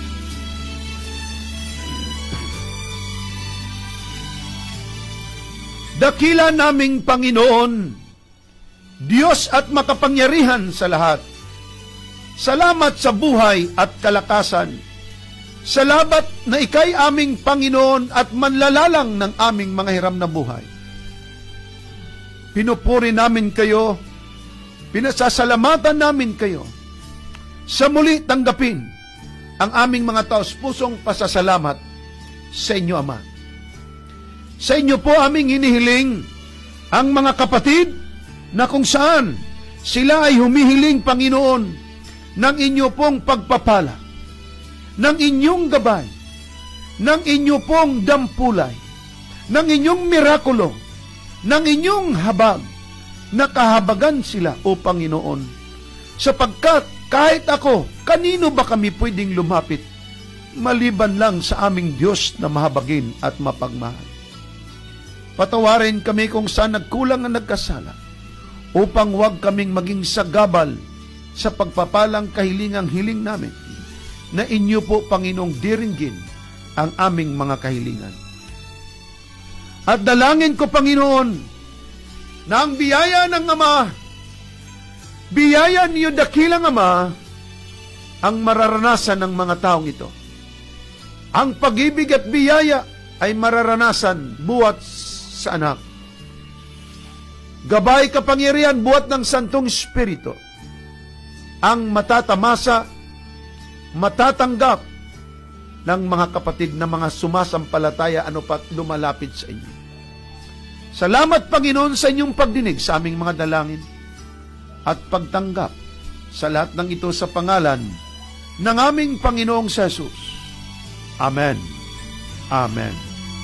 Dakila naming Panginoon, Diyos at makapangyarihan sa lahat, salamat sa buhay at kalakasan. Salamat na ikay aming Panginoon at manlalalang ng aming mga hiram na buhay. Pinupuri namin kayo, pinasasalamatan namin kayo. Sa muli tanggapin ang aming mga taos-pusong pasasalamat sa inyo, Ama. Sa inyo po aming hinihiling ang mga kapatid na kung saan sila ay humihiling, Panginoon, ng inyo pong pagpapala, ng inyong gabay, ng inyo pong dampulay, ng inyong mirakulo, ng inyong habag. Nakahabagan sila, O Panginoon, sapagkat kahit ako, kanino ba kami pwedeng lumapit maliban lang sa aming Diyos na mahabagin at mapagmahal? Patawarin kami kung saan nagkulang ang nagkasala, upang huwag kaming maging sagabal sa pagpapalang kahilingang hiling namin, na inyo po, Panginoong, diringgin ang aming mga kahilingan. At dalangin ko, Panginoon, na ang biyaya ng Ama, biyaya niyo dakilang Ama, ang mararanasan ng mga taong ito. Ang pag-ibig at biyaya ay mararanasan buhat sa anak. Gabay kapangyarihan buhat ng Santong Espiritu ang matatamasa, matatanggap ng mga kapatid na mga sumasampalataya ano pat lumalapit sa inyo. Salamat, Panginoon, sa inyong pagdinig sa aming mga dalangin at pagtanggap sa lahat ng ito sa pangalan ng aming Panginoong Jesus. Amen. Amen.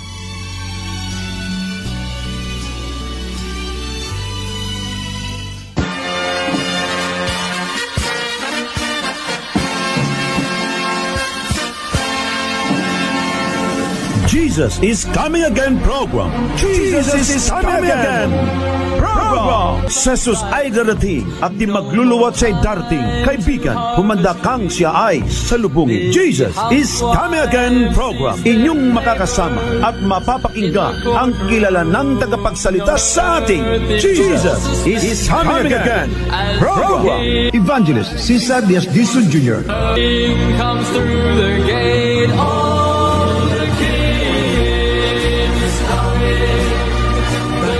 Jesus is Coming Again program. Jesus is Coming Again program. Si Jesus ay darating at di magluluwat siya'y darating. Kaibigan, humanda kang siya ay salubungin. Jesus is Coming Again program. Inyong makakasama at mapapakinggan ang kilala ng tagapagsalita sa ating Jesus is Coming Again program. Evangelist Cesar Diaz Dizon Junior King comes through the gate. All the King is coming. The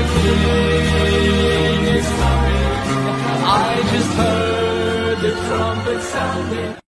King is coming. I just heard the trumpet sounding.